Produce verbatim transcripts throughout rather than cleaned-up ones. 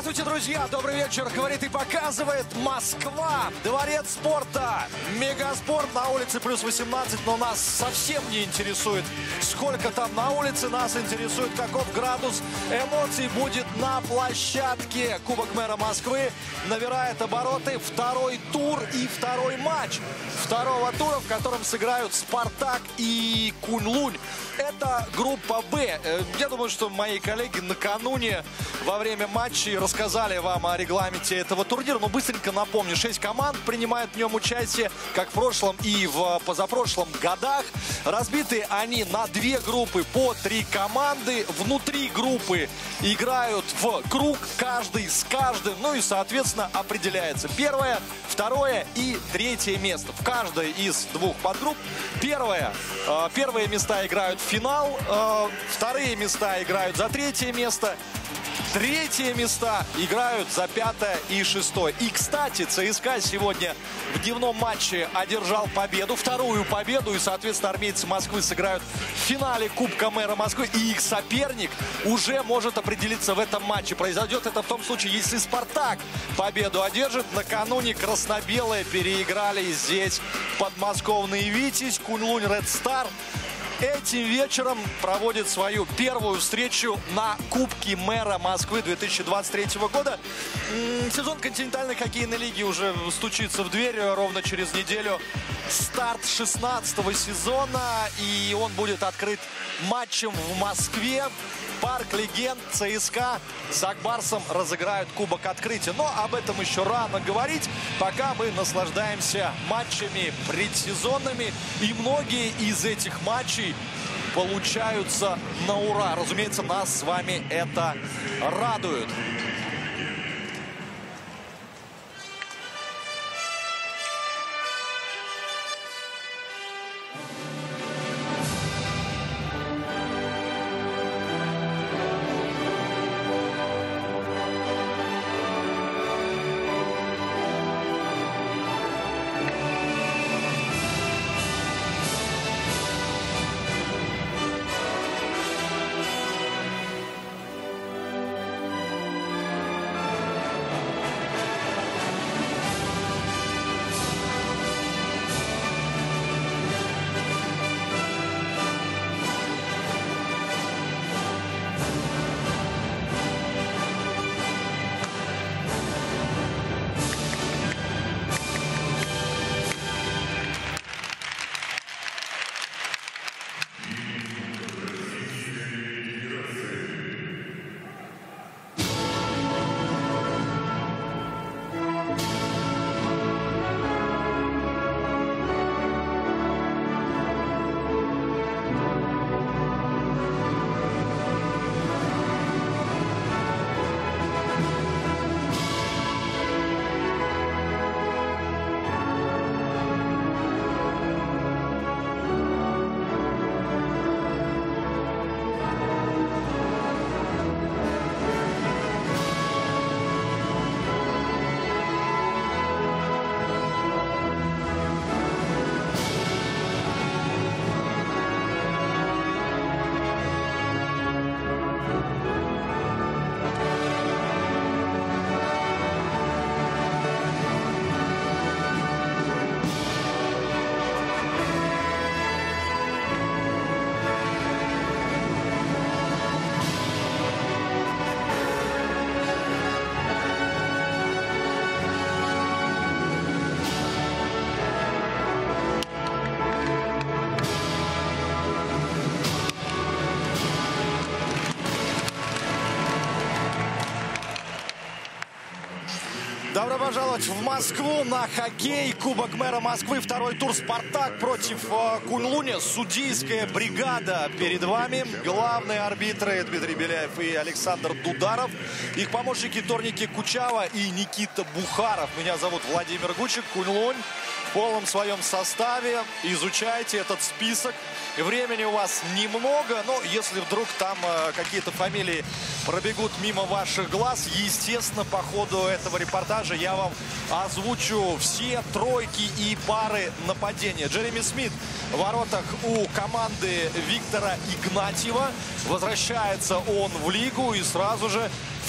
Здравствуйте, друзья! Добрый вечер! Говорит и показывает Москва. Дворец спорта. Мегаспорт на улице плюс восемнадцать. Но нас совсем не интересует, сколько там на улице. Нас интересует, каков градус эмоций будет на площадке. Кубок мэра Москвы набирает обороты. Второй тур и второй матч второго тура, в котором сыграют Спартак и Кунь-Лунь. Это группа Б. Я думаю, что мои коллеги накануне во время матчей рассказали вам о регламенте этого турнира. Но быстренько напомню, шесть команд принимают в нем участие, как в прошлом и в позапрошлом годах. Разбиты они на две группы по три команды. Внутри группы играют в круг, каждый с каждым. Ну и, соответственно, определяется первое, второе и третье место. В каждой из двух подгрупп первое, э, первые места играют в финал, э, вторые места играют за третье место. Третьи места играют за пятое и шестое. И, кстати, ЦСКА сегодня в дневном матче одержал победу, вторую победу. И, соответственно, армейцы Москвы сыграют в финале Кубка мэра Москвы. И их соперник уже может определиться в этом матче. Произойдет это в том случае, если Спартак победу одержит. Накануне красно-белые переиграли здесь подмосковный Витязь, Кунь-Лунь, Ред Стар. Этим вечером проводит свою первую встречу на Кубке мэра Москвы две тысячи двадцать третьего года. Сезон континентальной хоккейной лиги уже стучится в дверь. Ровно через неделю старт шестнадцатого сезона. И он будет открыт матчем в Москве. Парк легенд. ЦСКА с Акбарсом разыграют Кубок открытия. Но об этом еще рано говорить. Пока мы наслаждаемся матчами предсезонными. И многие из этих матчей получаются на ура. Разумеется, нас с вами это радует. Добро пожаловать в Москву на хоккей. Кубок мэра Москвы. Второй тур. Спартак против э, Кунь-Луня. Судейская бригада перед вами. Главные арбитры Дмитрий Беляев и Александр Дударов. Их помощники Торники Кучава и Никита Бухаров. Меня зовут Владимир Гучик. Кунь-Лунь в полном своем составе. Изучайте этот список. Времени у вас немного, но если вдруг там э, какие-то фамилии пробегут мимо ваших глаз, естественно, по ходу этого репортажа я вам озвучу все тройки и пары нападения. Джереми Смит в воротах у команды Виктора Игнатьева. Возвращается он в лигу и сразу же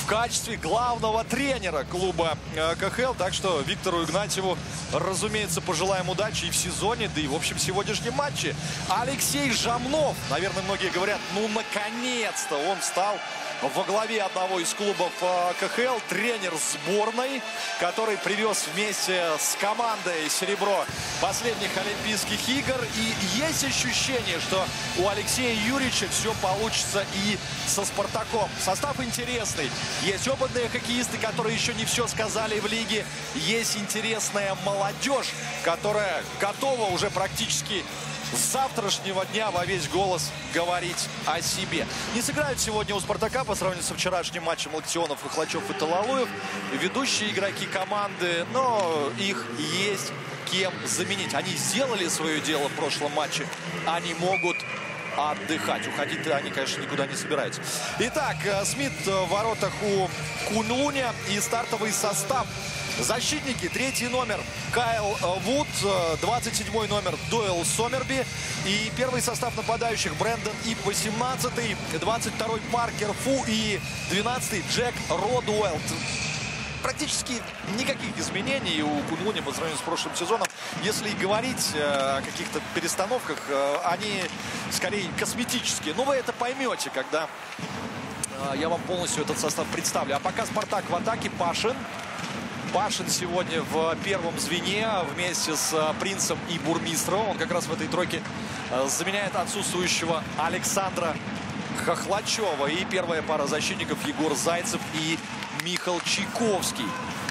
в качестве главного тренера клуба КХЛ. Так что Виктору Игнатьеву, разумеется, пожелаем удачи и в сезоне, да и в общем сегодняшнем матче. Алексей Жамнов, наверное, многие говорят, ну наконец-то он стал во главе одного из клубов КХЛ, тренер сборной, который привез вместе с командой серебро последних Олимпийских игр. И есть ощущение, что у Алексея Юрьевича все получится и со «Спартаком». Состав интересный. Есть опытные хоккеисты, которые еще не все сказали в лиге. Есть интересная молодежь, которая готова уже практически с завтрашнего дня во весь голос говорить о себе. Не сыграют сегодня у «Спартака» по сравнению со вчерашним матчем Локтионов, Хохлачев и Талалуев. Ведущие игроки команды, но их есть кем заменить. Они сделали свое дело в прошлом матче. Они могут отдыхать. Уходить-то они, конечно, никуда не собираются. Итак, Смит в воротах у Кунлуня и стартовый состав. Защитники: третий номер Кайл Вуд, двадцать седьмой номер Дойл Сомерби и первый состав нападающих Брэндон Ип, восемнадцатый, двадцать второй Паркер Фу и двенадцатый Джек Родуэлл. Практически никаких изменений у Кунлуня по сравнению с прошлым сезоном. Если говорить о каких-то перестановках, они скорее косметические. Но вы это поймете, когда я вам полностью этот состав представлю. А пока «Спартак» в атаке. Пашин. Пашин сегодня в первом звене вместе с Принцем и Бурмистровым. Он как раз в этой тройке заменяет отсутствующего Александра Хохлачева. И первая пара защитников: Егор Зайцев и Михаил Чайковский.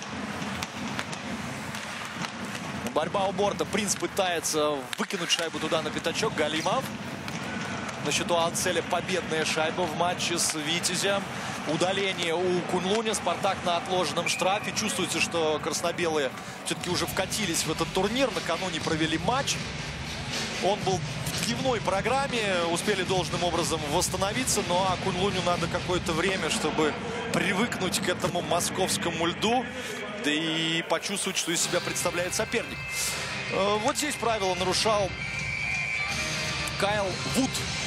Борьба у борта. Принц пытается выкинуть шайбу туда на пятачок. Галимов. На счету Анцеля победная шайба в матче с Витязем. Удаление у Кунлуня. «Спартак» на отложенном штрафе. Чувствуется, что красно-белые все-таки уже вкатились в этот турнир. Накануне провели матч. Он был в дневной программе. Успели должным образом восстановиться. Ну а Кунлуню надо какое-то время, чтобы привыкнуть к этому московскому льду. Да и почувствовать, что из себя представляет соперник. Вот здесь правило нарушал Кайл Вуд.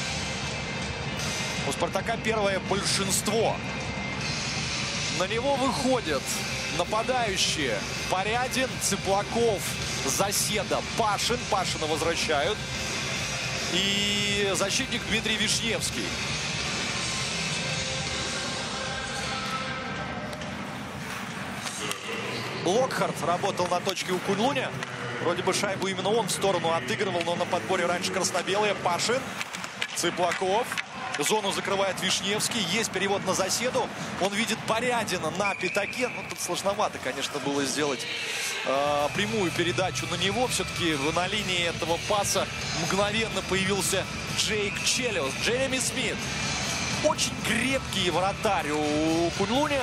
У «Спартака» первое большинство. На него выходят нападающие: Порядин, Цыплаков, Заседа, Пашин. Пашина возвращают. И защитник Дмитрий Вишневский. Локхарт работал на точке у Кунлуня. Вроде бы шайбу именно он в сторону отыгрывал, но на подборе раньше красно-белые. Пашин, Цыплаков. Зону закрывает Вишневский. Есть перевод на Заседу. Он видит Порядина на пятаке. Ну, тут сложновато, конечно, было сделать э, прямую передачу на него. Все-таки на линии этого паса мгновенно появился Джейк Челиус. Джереми Смит. Очень крепкий вратарь у Кунлуня.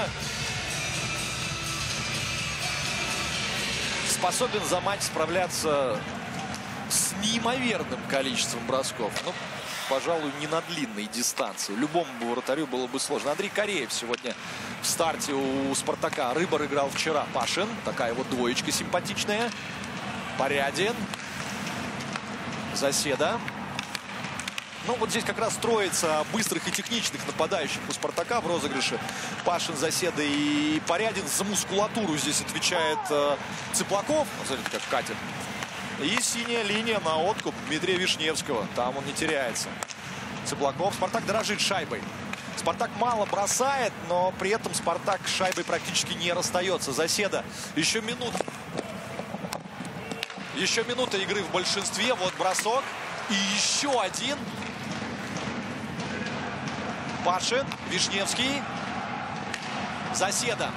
Способен за матч справляться с неимоверным количеством бросков. Ну, пожалуй, не на длинной дистанции. Любому вратарю было бы сложно. Андрей Кореев сегодня в старте у «Спартака». Рыбар играл вчера. Пашин. Такая вот двоечка симпатичная. Порядин. Заседа. Ну, вот здесь как раз строится быстрых и техничных нападающих у «Спартака» в розыгрыше. Пашин, Заседа и Порядин. За мускулатуру здесь отвечает э, Цыплаков. Смотрите, как катит. И синяя линия на откуп Дмитрия Вишневского. Там он не теряется. Цыплаков. «Спартак» дорожит шайбой. «Спартак» мало бросает, но при этом «Спартак» с шайбой практически не расстается. Заседа. Еще минут. Еще минута игры в большинстве. Вот бросок. И еще один. Пашин. Вишневский. Заседа.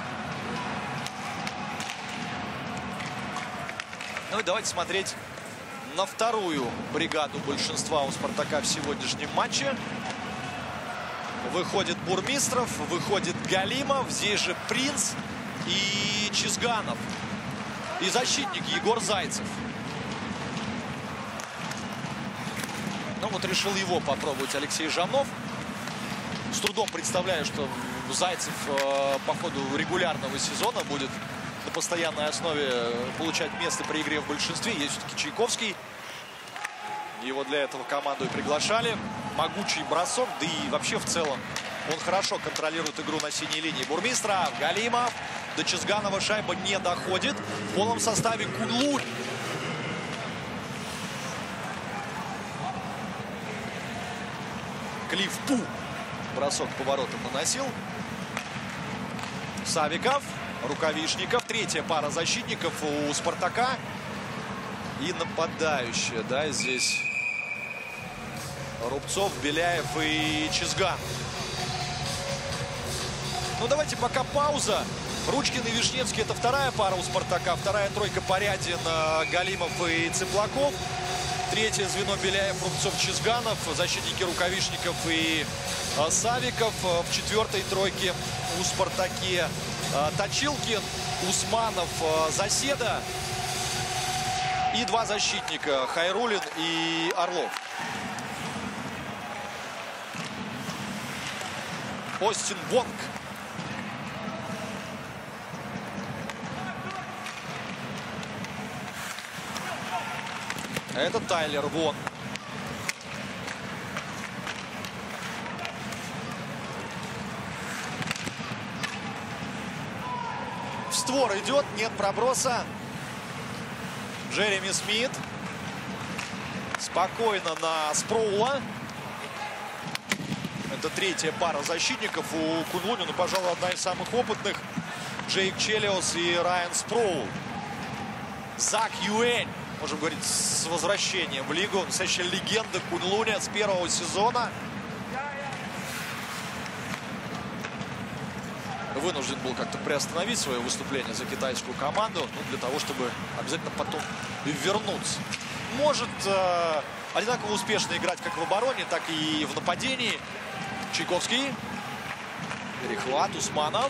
Ну и давайте смотреть на вторую бригаду большинства у «Спартака» в сегодняшнем матче. Выходит Бурмистров, выходит Галимов, здесь же Принц и Чизганов. И защитник Егор Зайцев. Ну вот решил его попробовать Алексей Жамнов. С трудом представляю, что Зайцев э, по ходу регулярного сезона будет на постоянной основе получать место при игре в большинстве. Есть все-таки Чайковский. Его для этого команду и приглашали. Могучий бросок, да и вообще в целом Он хорошо контролирует игру на синей линии. Бурмистров, Галимов. До Чизганова шайба не доходит. В полном составе Кунлунь. Клифф Пу. Бросок поворотом наносил. Савиков, Рукавишников. Третья пара защитников у Спартака. И нападающая, да, здесь Рубцов, Беляев и Чизган. Ну, давайте пока пауза. Ручкин и Вишневский — это вторая пара у Спартака. Вторая тройка Порядин, Галимов и Цыплаков. Третье звено Беляев, Рубцов, Чизганов. Защитники Рукавишников и Савиков. В четвертой тройке у Спартаке Точилкин, Усманов, Заседа. И два защитника — Хайрулин и Орлов. Остин Вонг. Это Тайлер Вон. В створ идет, нет проброса. Джереми Смит. Спокойно на Спроула. Это третья пара защитников у Кунлуня. Ну, пожалуй, одна из самых опытных. Джейк Челиос и Райан Спроул. Зак Юэнь. Можем говорить, с возвращением в лигу. Настоящая легенда Кунлуня с первого сезона. Вынужден был как-то приостановить свое выступление за китайскую команду, ну, для того, чтобы обязательно потом вернуться. Может э, одинаково успешно играть как в обороне, так и в нападении. Чайковский. Перехват. Усманов.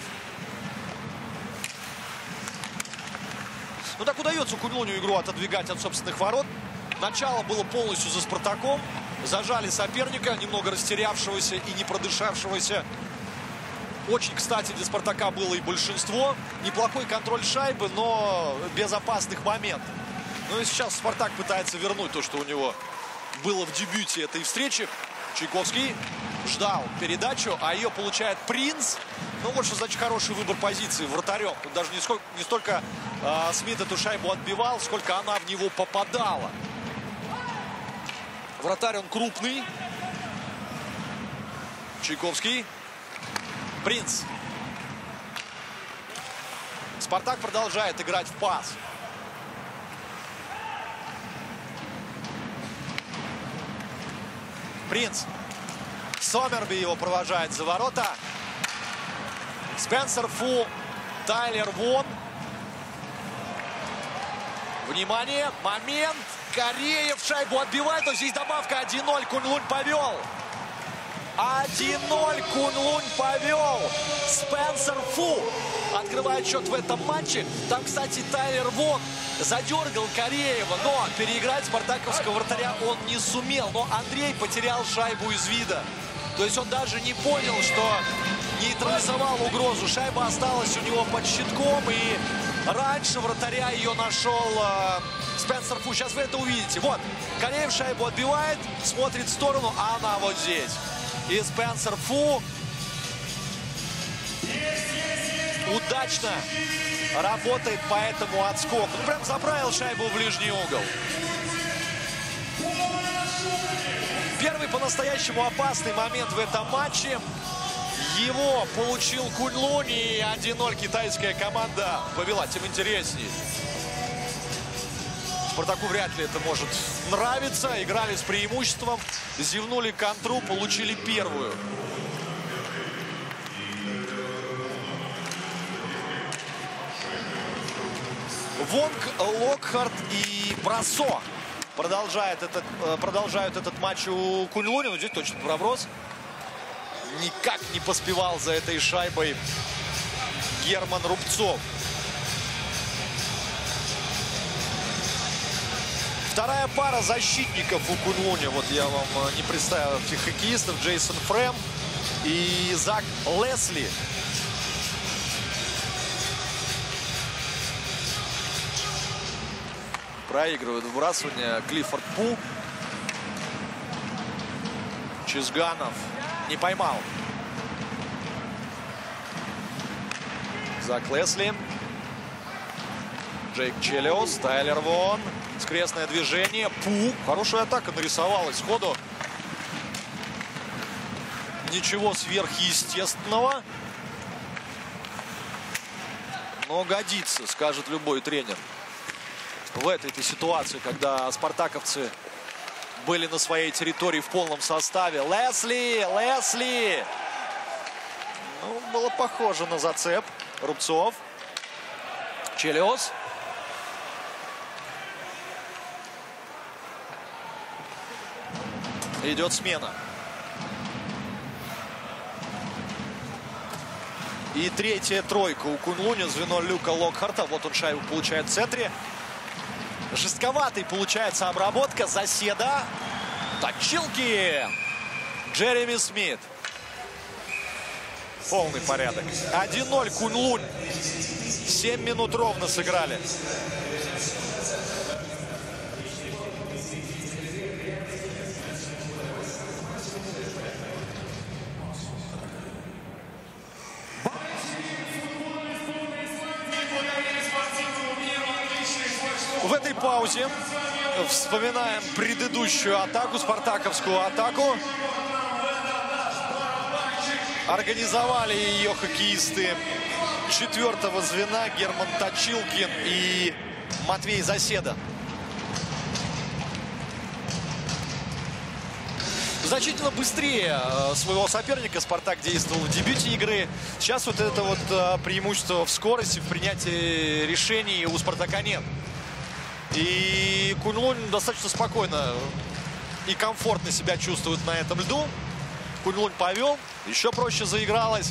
Ну, так удается Кунлуню игру отодвигать от собственных ворот. Начало было полностью за Спартаком. Зажали соперника, немного растерявшегося и не продышавшегося. Очень, кстати, для Спартака было и большинство. Неплохой контроль шайбы, но без опасных моментов. Ну и сейчас Спартак пытается вернуть то, что у него было в дебюте этой встречи. Чайковский ждал передачу, а ее получает Принц. Ну вот что значит хороший выбор позиции вратарем. Тут даже не, сколько, не столько э, Смит эту шайбу отбивал, сколько она в него попадала. Вратарь он крупный. Чайковский. Принц. Спартак продолжает играть в пас. Принц. Сомерби его провожает за ворота. Спенсер Фу. Тайлер Вон. Внимание. Момент. Кореев шайбу отбивает. Но здесь добавка один ноль. Кунлунь повел. один ноль. Кунлунь повел. Спенсер Фу открывает счет в этом матче. Там, кстати, Тайлер Вон задергал Кореева, но переиграть спартаковского вратаря он не сумел. Но Андрей потерял шайбу из вида. То есть он даже не понял, что нейтрализовал угрозу. Шайба осталась у него под щитком, и раньше вратаря ее нашел э, Спенсер Фу. Сейчас вы это увидите. Вот, Кореев шайбу отбивает, смотрит в сторону, а она вот здесь. И Спенсер Фу удачно работает по этому отскоку. Ну, прям заправил шайбу в ближний угол. Первый по-настоящему опасный момент в этом матче. Его получил Кунлунь, и один ноль китайская команда повела. Тем интереснее. Спартаку вряд ли это может нравиться. Играли с преимуществом, зевнули контру, получили первую. Вонг, Локхарт и Бросо продолжают этот, продолжают этот матч у Кунлуня. Но здесь точно проброс. Никак не поспевал за этой шайбой Герман Рубцов. Вторая пара защитников у Кунлуня. Вот я вам не представил этих хоккеистов. Джейсон Фрэм и Зак Лесли. Проигрывает выбрасывание Клиффорд Пу. Чизганов не поймал. Зак Лесли. Джейк Челиос. Тайлер Вон. Скрестное движение. Пу. Хорошая атака нарисовалась сходу. Ничего сверхъестественного. Но годится, скажет любой тренер. В этой-то ситуации, когда спартаковцы были на своей территории в полном составе. Лесли! Лесли! Ну, было похоже на зацеп. Рубцов. Челиос. Идет смена. И третья тройка у Кунлуня. Звено Люка Локхарта. Вот он шайбу получает в центре. Жестковатый получается обработка. Заседа. Точилки. Джереми Смит. Полный порядок. один ноль Кунлунь. семь минут ровно сыграли. В этой паузе вспоминаем предыдущую атаку, спартаковскую атаку. Организовали ее хоккеисты четвертого звена Герман Точилкин и Матвей Заседа. Значительно быстрее своего соперника Спартак действовал в дебюте игры. Сейчас вот это вот преимущество в скорости, в принятии решений у Спартака нет. И Кунлунь достаточно спокойно и комфортно себя чувствует на этом льду. Кунлунь повел, еще проще заигралось.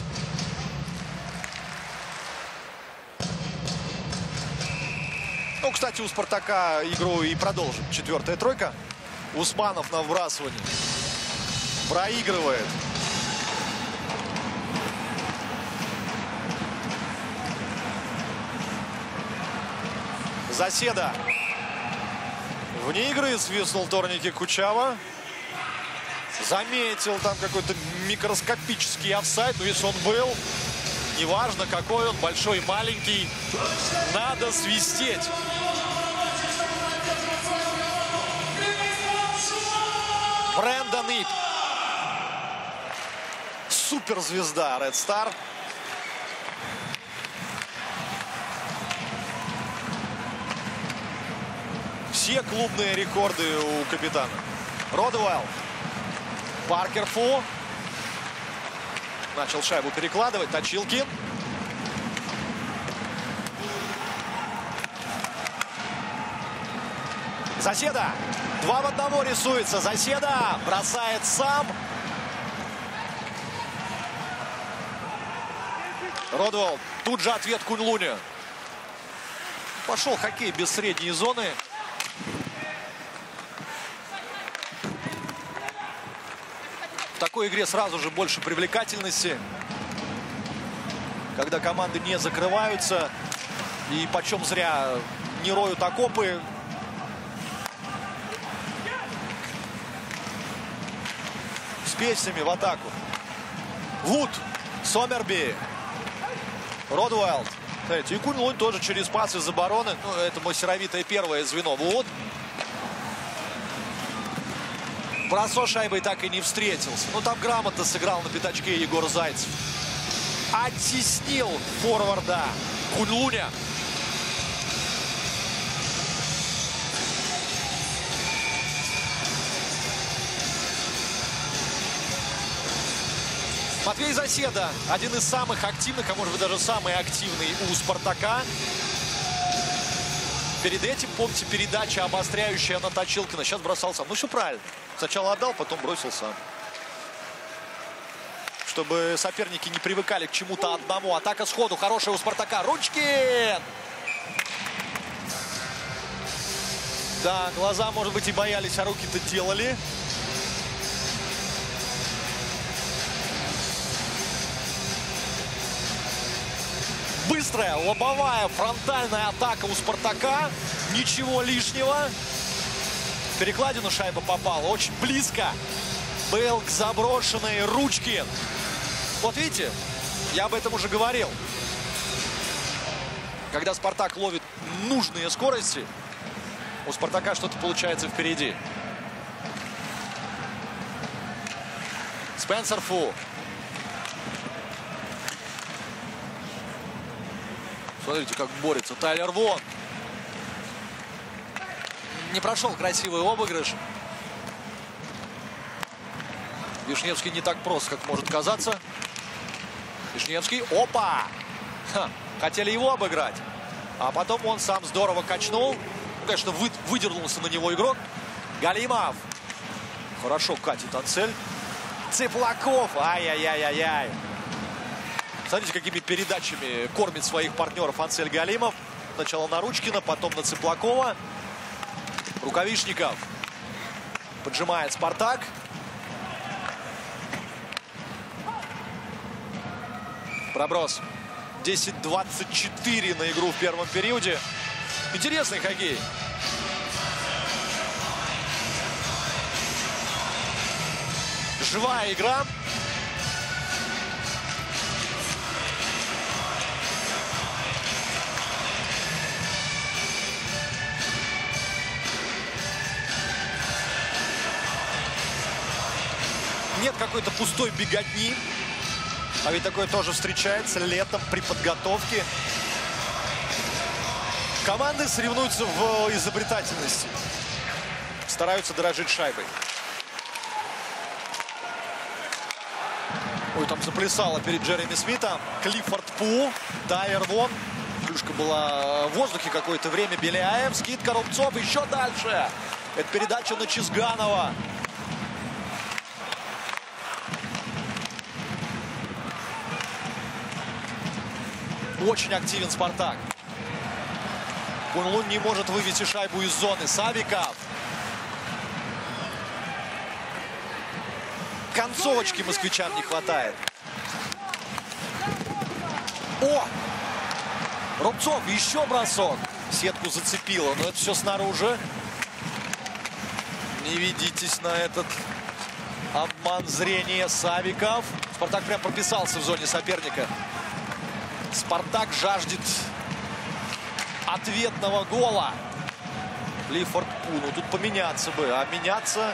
Ну, кстати, у Спартака игру и продолжит четвертая тройка. Усманов на вбрасывании. Проигрывает. Заседа. Вне игры свистнул турнике Кучава. Заметил там какой-то микроскопический офсайд. Но если он был, неважно какой он, большой, маленький, надо свистеть. Брэндон Ит. Суперзвезда Red Star. Все клубные рекорды у капитана. Родуэлл. Паркер Фу. Начал шайбу перекладывать. Точилкин. Заседа. Два в одного рисуется. Заседа бросает сам. Родуэлл. Тут же ответ Кунлуня. Пошел хоккей без средней зоны. В такой игре сразу же больше привлекательности. Когда команды не закрываются. И почем зря не роют окопы. С песнями в атаку. Вуд. Сомерби. Родуэлл. И Кунлунь тоже через пас из обороны. Ну, это мастеровитое первое звено. Вуд. Бросок шайбой так и не встретился. Ну, там грамотно сыграл на пятачке Егор Зайцев. Оттеснил форварда Кунлуня. Матвей Заседа. Один из самых активных, а может быть даже самый активный у Спартака. Перед этим, помните, передача обостряющая на Точилкина. Сейчас бросал сам. Ну, все правильно. Сначала отдал, потом бросил сам. Чтобы соперники не привыкали к чему-то одному. Атака сходу. Хорошая у Спартака. Ручкин! Да, глаза, может быть, и боялись, а руки-то делали. Быстрая, лобовая, фронтальная атака у Спартака. Ничего лишнего. В перекладину шайба попала. Очень близко был к заброшенной Ручкин. Вот видите, я об этом уже говорил. Когда Спартак ловит нужные скорости, у Спартака что-то получается впереди. Спенсер Фу. Смотрите, как борется Тайлер Вон. Не прошел красивый обыгрыш. Вишневский не так прост, как может казаться. Вишневский. Опа! Ха, хотели его обыграть. А потом он сам здорово качнул. Ну, конечно, вы, выдернулся на него игрок. Галимов. Хорошо катит Ансель. Цыплаков. Ай-яй-яй-яй-яй. Смотрите, какими передачами кормит своих партнеров Ансель Галимов. Сначала на Ручкина, потом на Цыплакова. Рукавишников. Поджимает Спартак. Проброс. десять двадцать четыре на игру в первом периоде. Интересный хоккей. Живая игра. Нет какой-то пустой беготни. А ведь такое тоже встречается летом при подготовке. Команды соревнуются в изобретательности. Стараются дорожить шайбой. Ой, там заплясало перед Джереми Смитом. Клиффорд Пу, Тайлер Вон. Клюшка была в воздухе какое-то время. Беляев, скидка Рубцов. Еще дальше. Это передача на Чизганова. Очень активен Спартак. Куньлунь не может вывести шайбу из зоны. Савиков. Концовочки москвичам не хватает. О! Рубцов, еще бросок. Сетку зацепило, но это все снаружи. Не ведитесь на этот обман зрения. Савиков. Спартак прям прописался в зоне соперника. Спартак жаждет ответного гола. Клиффорд Пу. Ну, тут поменяться бы. А меняться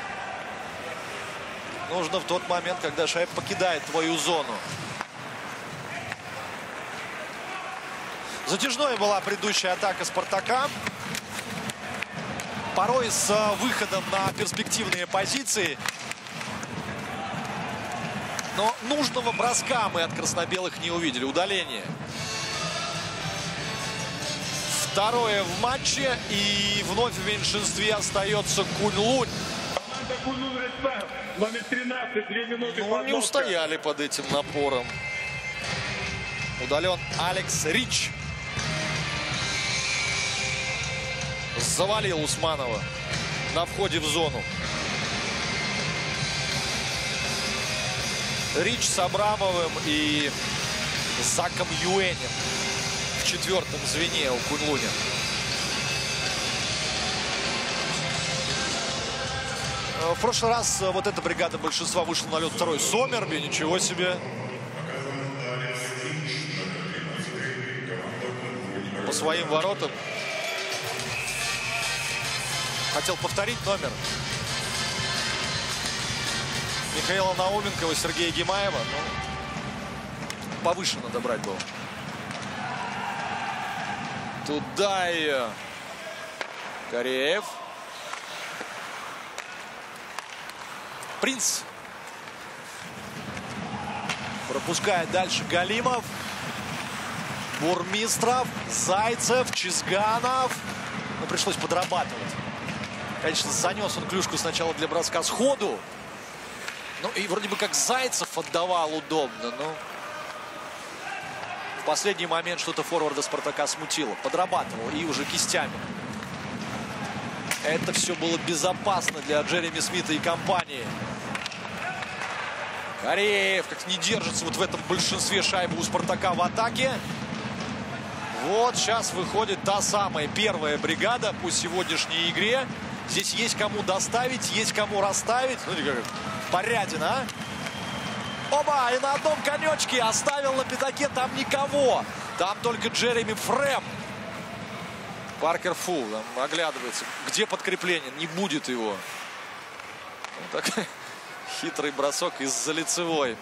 нужно в тот момент, когда шайба покидает твою зону. Затяжной была предыдущая атака Спартака. Порой с выходом на перспективные позиции. Но нужного броска мы от красно-белых не увидели. Удаление. Второе в матче. И вновь в меньшинстве остается Куньлунь. Номер тринадцать, две минуты. Ну, не устояли под этим напором. Удален Алекс Рич. Завалил Усманова на входе в зону. Рич с Абрамовым и Заком Юэнем в четвертом звене у Куньлуня. В прошлый раз вот эта бригада большинства вышла на лед второй. Сомерби, ничего себе. По своим воротам. Хотел повторить номер Михаила Науменкова, Сергея Гимаева. Но повыше надо брать было. Туда ее. Кореев. Принц. Пропускает дальше Галимов. Бурмистров. Зайцев. Чизганов. Ну, пришлось подрабатывать. Конечно, занес он клюшку сначала для броска сходу. Ну, и вроде бы как Зайцев отдавал удобно, но в последний момент что-то форварда Спартака смутило. Подрабатывал и уже кистями. Это все было безопасно для Джереми Смита и компании. Кореев как не держится вот в этом большинстве шайбы у Спартака в атаке. Вот сейчас выходит та самая первая бригада по сегодняшней игре. Здесь есть кому доставить, есть кому расставить. Смотрите, как Порядина, а? Оба! И на одном конечке оставил на пятаке там никого. Там только Джереми Фрэм. Паркер Фул там оглядывается. Где подкрепление? Не будет его. Вот такой хитрый бросок из-за лицевой.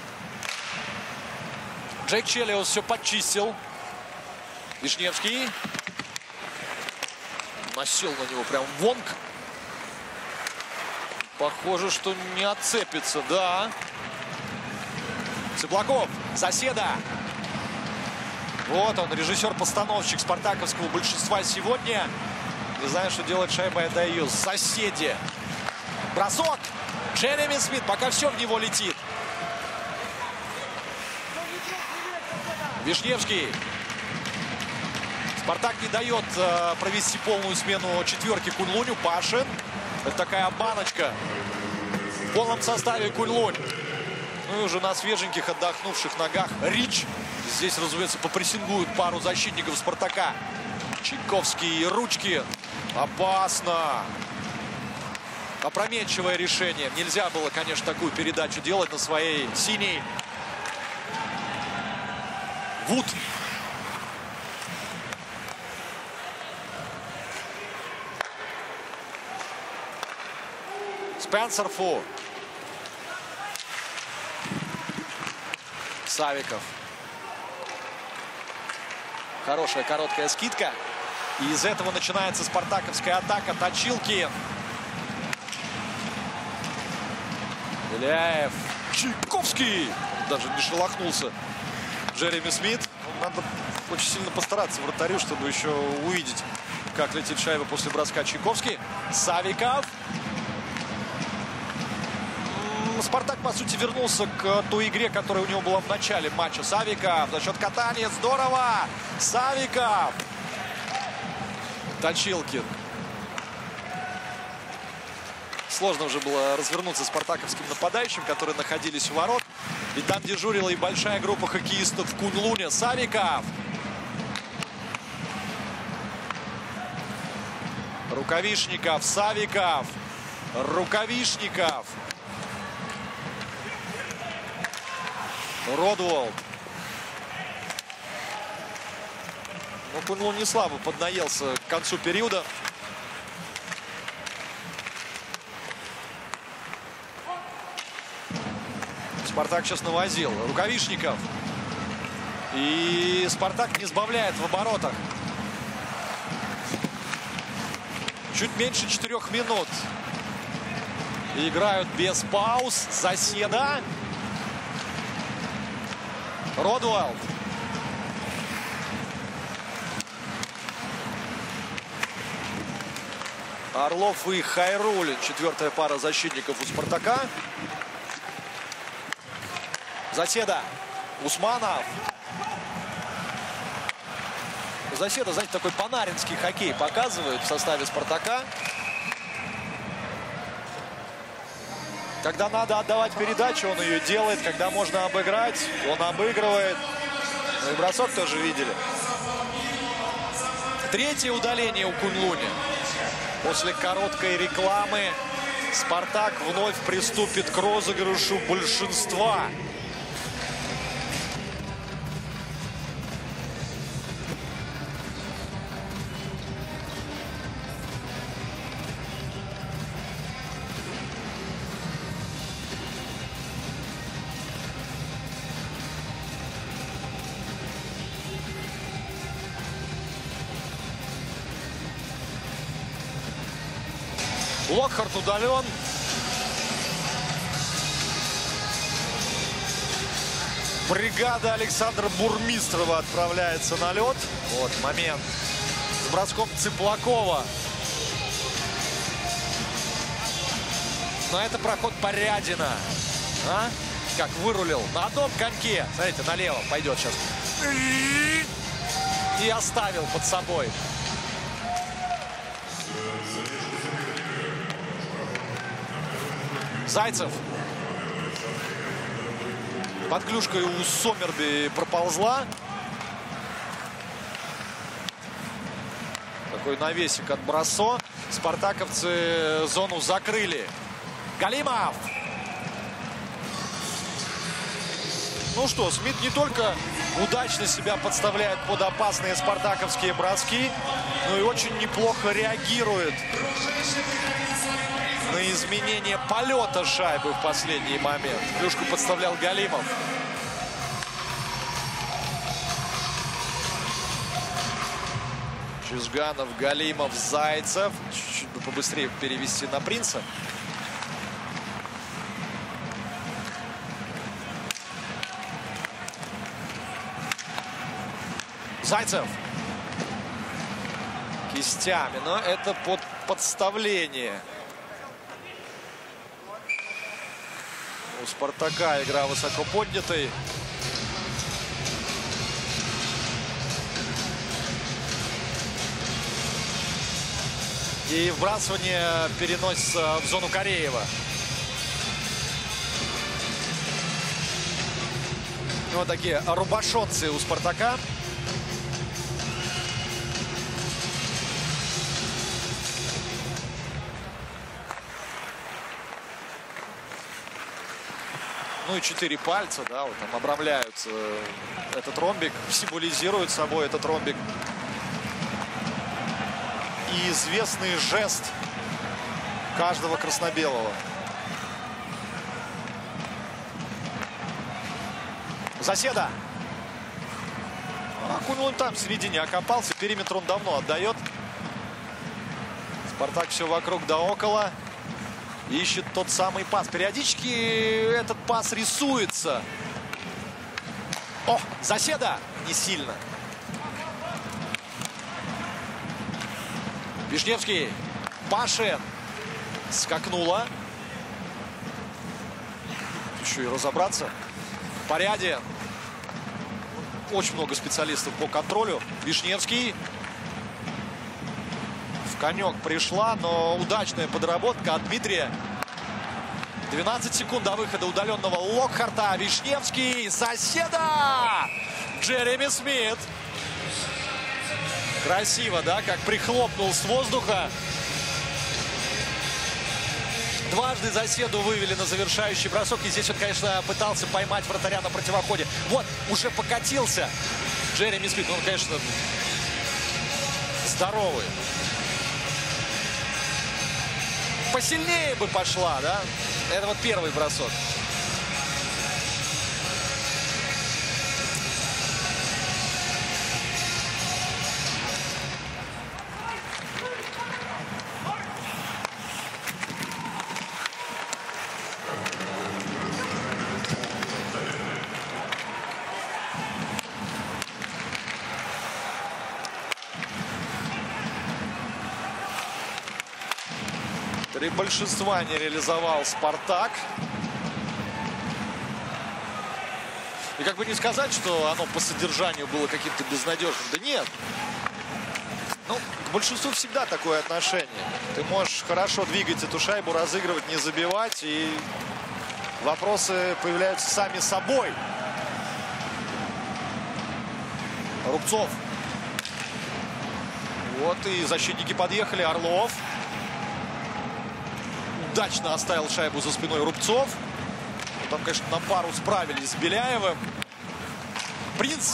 Джейк Челиус все подчистил. Вишневский. Насел на него прям Вонг. Похоже, что не отцепится. Да. Цыплаков. Соседа. Вот он, режиссер-постановщик спартаковского большинства сегодня. Не знаю, что делать, шайба отдаю. Соседи. Бросок. Джереми Смит. Пока все в него летит. Вишневский. Спартак не дает э, провести полную смену четверки Куньлуню. Пашин. Это такая обманочка. В полном составе Куньлунь. Ну и уже на свеженьких отдохнувших ногах Рич. Здесь, разумеется, попрессингуют пару защитников Спартака. Чайковский и ручки. Опасно. Опрометчивое решение. Нельзя было, конечно, такую передачу делать на своей синей. Вуд. Спенсер Фу. Савиков. Хорошая короткая скидка. И из этого начинается спартаковская атака. Точилки. Беляев. Чайковский. Даже не шелохнулся. Джереми Смит. Надо очень сильно постараться вратарю, чтобы еще увидеть, как летит шайба после броска. Чайковский. Савиков. Спартак, по сути, вернулся к той игре, которая у него была в начале матча. Савиков за счет катания. Здорово! Савиков! Точилкин. Сложно уже было развернуться спартаковским нападающим, которые находились у ворот. И там дежурила и большая группа хоккеистов в Куньлуне. Савиков! Рукавишников. Савиков. Рукавишников. Родуолл. Ну, Куньлунь не слабо поднаелся к концу периода. Спартак сейчас навозил. Рукавишников. И Спартак не сбавляет в оборотах. Чуть меньше четырех минут. Играют без пауз. Соседа. Родуэлл. Орлов и Хайрулин. Четвертая пара защитников у Спартака. Заседа. Усманов. Заседа, знаете, такой панаринский хоккей показывает в составе Спартака. Когда надо отдавать передачу, он ее делает. Когда можно обыграть, он обыгрывает. Ну и бросок тоже видели. Третье удаление у Куньлуня. После короткой рекламы Спартак вновь приступит к розыгрышу большинства. Локхарт удален. Бригада Александра Бурмистрова отправляется на лед. Вот момент с броском Цыплакова. Но это проход Порядина. А? Как вырулил на одном коньке. Смотрите, налево пойдет сейчас. И оставил под собой. Зайцев. Под клюшкой у Сомерби проползла. Такой навесик от Бросо. Спартаковцы зону закрыли. Галимов. Ну что, Смит не только удачно себя подставляет под опасные спартаковские броски. Ну и очень неплохо реагирует на изменение полета шайбы в последний момент. Клюшку подставлял Галимов. Чижганов, Галимов, Зайцев. Чуть-чуть бы побыстрее перевести на Принца. Зайцев. Кистями, но это под подставление. У Спартака игра высоко поднятой. И вбрасывание переносится в зону Кореева. Вот такие рубашонцы у Спартака. Ну и четыре пальца, да, вот там обрамляют э, этот ромбик, символизируют собой этот ромбик. И известный жест каждого красно-белого. Заседа. Акунул там в середине, окопался. Периметр он давно отдает. Спартак все вокруг да около. Ищет тот самый пас. Периодически этот пас рисуется. О, Заседа. Не сильно. Вишневский. Пашин. Скакнула. Еще и разобраться. Порядин. Очень много специалистов по контролю. Вишневский. В конек пришла, но удачная подработка от Дмитрия. двенадцать секунд до выхода удаленного Локхарта. Вишневский. Заседа! Джереми Смит. Красиво, да, как прихлопнул с воздуха. Дважды Заседу вывели на завершающий бросок. И здесь он, конечно, пытался поймать вратаря на противоходе. Вот, уже покатился Джереми Смит. Он, конечно, здоровый. Посильнее бы пошла, да? Это вот первый бросок. Три большинства не реализовал Спартак. И как бы не сказать, что оно по содержанию было каким-то безнадежным. Да нет. Ну, к большинству всегда такое отношение. Ты можешь хорошо двигать эту шайбу, разыгрывать, не забивать. И вопросы появляются сами собой. Рубцов. Вот и защитники подъехали. Орлов. Удачно оставил шайбу за спиной Рубцов. Там, конечно, на пару справились с Беляевым. Принц.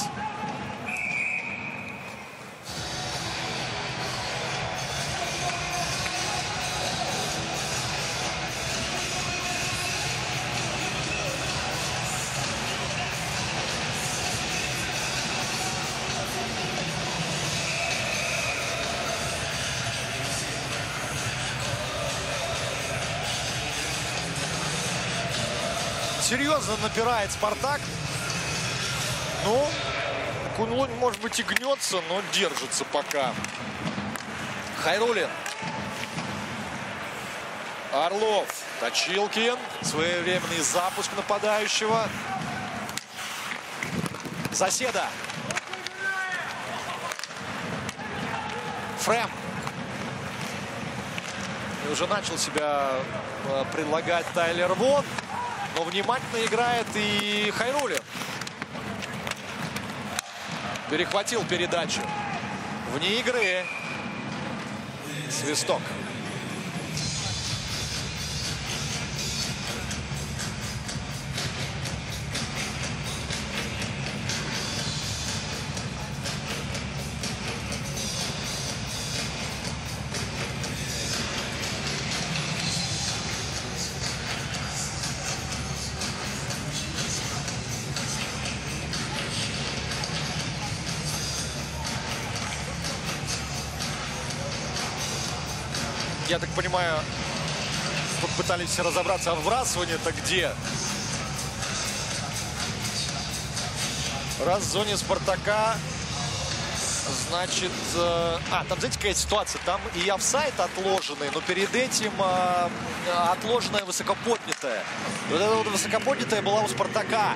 Серьезно напирает Спартак. Ну, Кунлунь, может быть, и гнется, но держится пока. Хайрулин. Орлов. Точилкин. Своевременный запуск нападающего. Заседа. Фрэм. И уже начал себя предлагать Тайлер Вон. Но внимательно играет и Хайрулин. Перехватил передачу. Вне игры. Свисток. Я так понимаю, пытались все разобраться, а вбрасывание-то где? Раз в зоне Спартака, значит... Э, а, там, знаете, какая ситуация? Там и офсайд отложенный, но перед этим э, отложенная высокоподнятая. И вот эта вот высокоподнятая была у Спартака.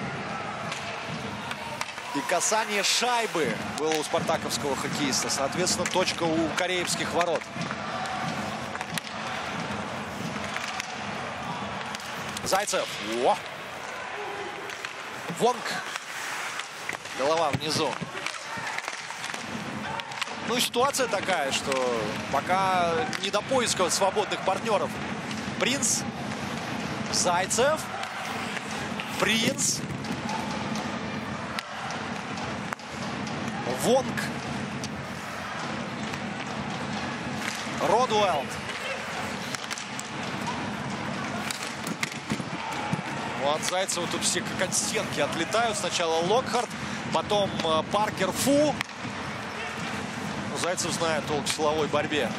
И касание шайбы было у спартаковского хоккеиста. Соответственно, точка у кореевских ворот. Зайцев. О! Вонг. Голова внизу. Ну и ситуация такая, что пока не до поиска свободных партнеров. Принц. Зайцев. Принц. Вонг. Родуэлл. Ну, от Зайцева тут все как от стенки отлетают. Сначала Локхарт, потом э, Паркер Фу. Ну, Зайцев знает толк в силовой борьбе.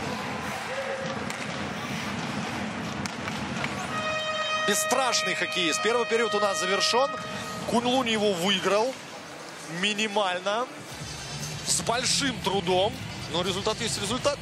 Бесстрашный хоккеист. Первый период у нас завершен. Куньлунь его выиграл. Минимально. С большим трудом. Но результат есть результат.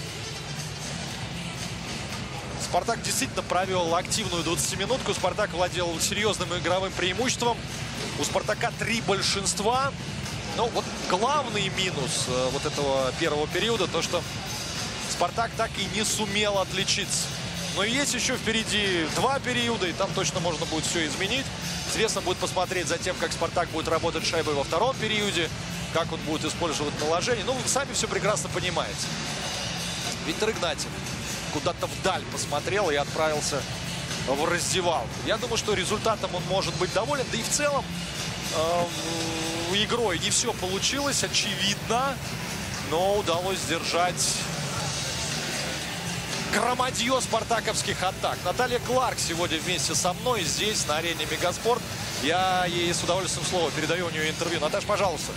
Спартак действительно провел активную двадцатиминутку. Спартак владел серьезным игровым преимуществом. У Спартака три большинства. Но вот главный минус вот этого первого периода, то что Спартак так и не сумел отличиться. Но есть еще впереди два периода, и там точно можно будет все изменить. Интересно будет посмотреть за тем, как Спартак будет работать с шайбой во втором периоде, как он будет использовать наложение. Ну, вы сами все прекрасно понимаете. Виктор Игнатьев куда-то вдаль посмотрел и отправился в раздевалку. Я думаю, что результатом он может быть доволен. Да и в целом э, игрой не все получилось, очевидно. Но удалось сдержать громадье спартаковских атак. Наталья Кларк сегодня вместе со мной здесь, на арене Мегаспорт. Я ей с удовольствием слово передаю, у нее интервью. Наташ, пожалуйста.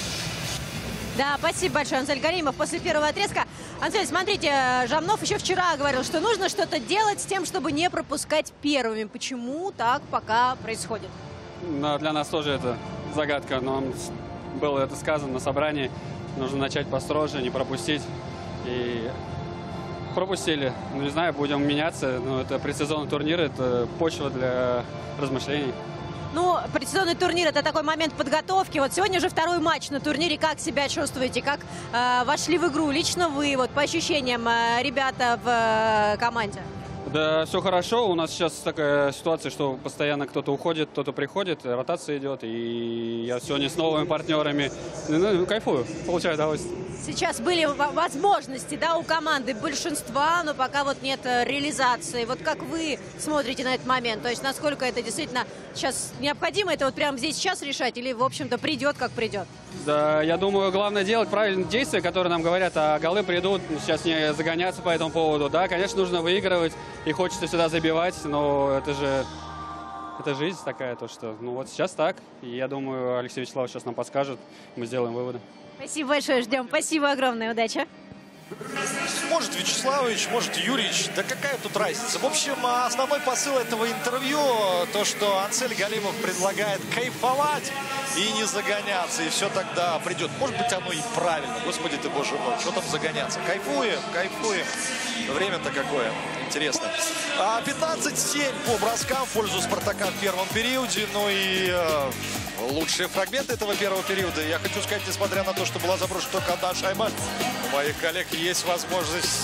Да, спасибо большое, Ансель Каримов. После первого отрезка, Ансель, смотрите, Жамнов еще вчера говорил, что нужно что-то делать с тем, чтобы не пропускать первыми. Почему так пока происходит? Но для нас тоже это загадка, но было это сказано на собрании. Нужно начать построже, не пропустить. И пропустили. Ну, не знаю, будем меняться. Но это предсезонный турнир, это почва для размышлений. Ну, предсезонный турнир – это такой момент подготовки. Вот сегодня уже второй матч на турнире. Как себя чувствуете? Как э, вошли в игру? Лично вы, вот по ощущениям, э, ребята в э, команде? Да, все хорошо. У нас сейчас такая ситуация, что постоянно кто-то уходит, кто-то приходит, ротация идет. И я сегодня с новыми партнерами ну, кайфую, получаю удовольствие. Сейчас были возможности, да, у команды большинства, но пока вот нет реализации. Вот как вы смотрите на этот момент? То есть насколько это действительно сейчас необходимо? Это вот прямо здесь сейчас решать или, в общем-то, придет как придет? Да, я думаю, главное делать правильные действия, которые нам говорят, а голы придут. Сейчас не загоняться по этому поводу. Да, конечно, нужно выигрывать и хочется сюда забивать, но это же... Это жизнь такая, то что, ну вот сейчас так. И я думаю, Алексей Вячеславович сейчас нам подскажет, мы сделаем выводы. Спасибо большое, ждем. Спасибо огромное, удачи. Может Вячеславович, может Юрьевич, да какая тут разница. В общем, основной посыл этого интервью, то, что Ансель Галимов предлагает кайфовать и не загоняться, и все тогда придет. Может быть, оно и правильно, господи ты, боже мой, что там загоняться. Кайфуем, кайфуем. Время-то какое, интересно. пятнадцать семь по броскам в пользу Спартака в первом периоде, ну и... лучшие фрагменты этого первого периода. Я хочу сказать, несмотря на то, что была заброшена только одна шайба, у моих коллег есть возможность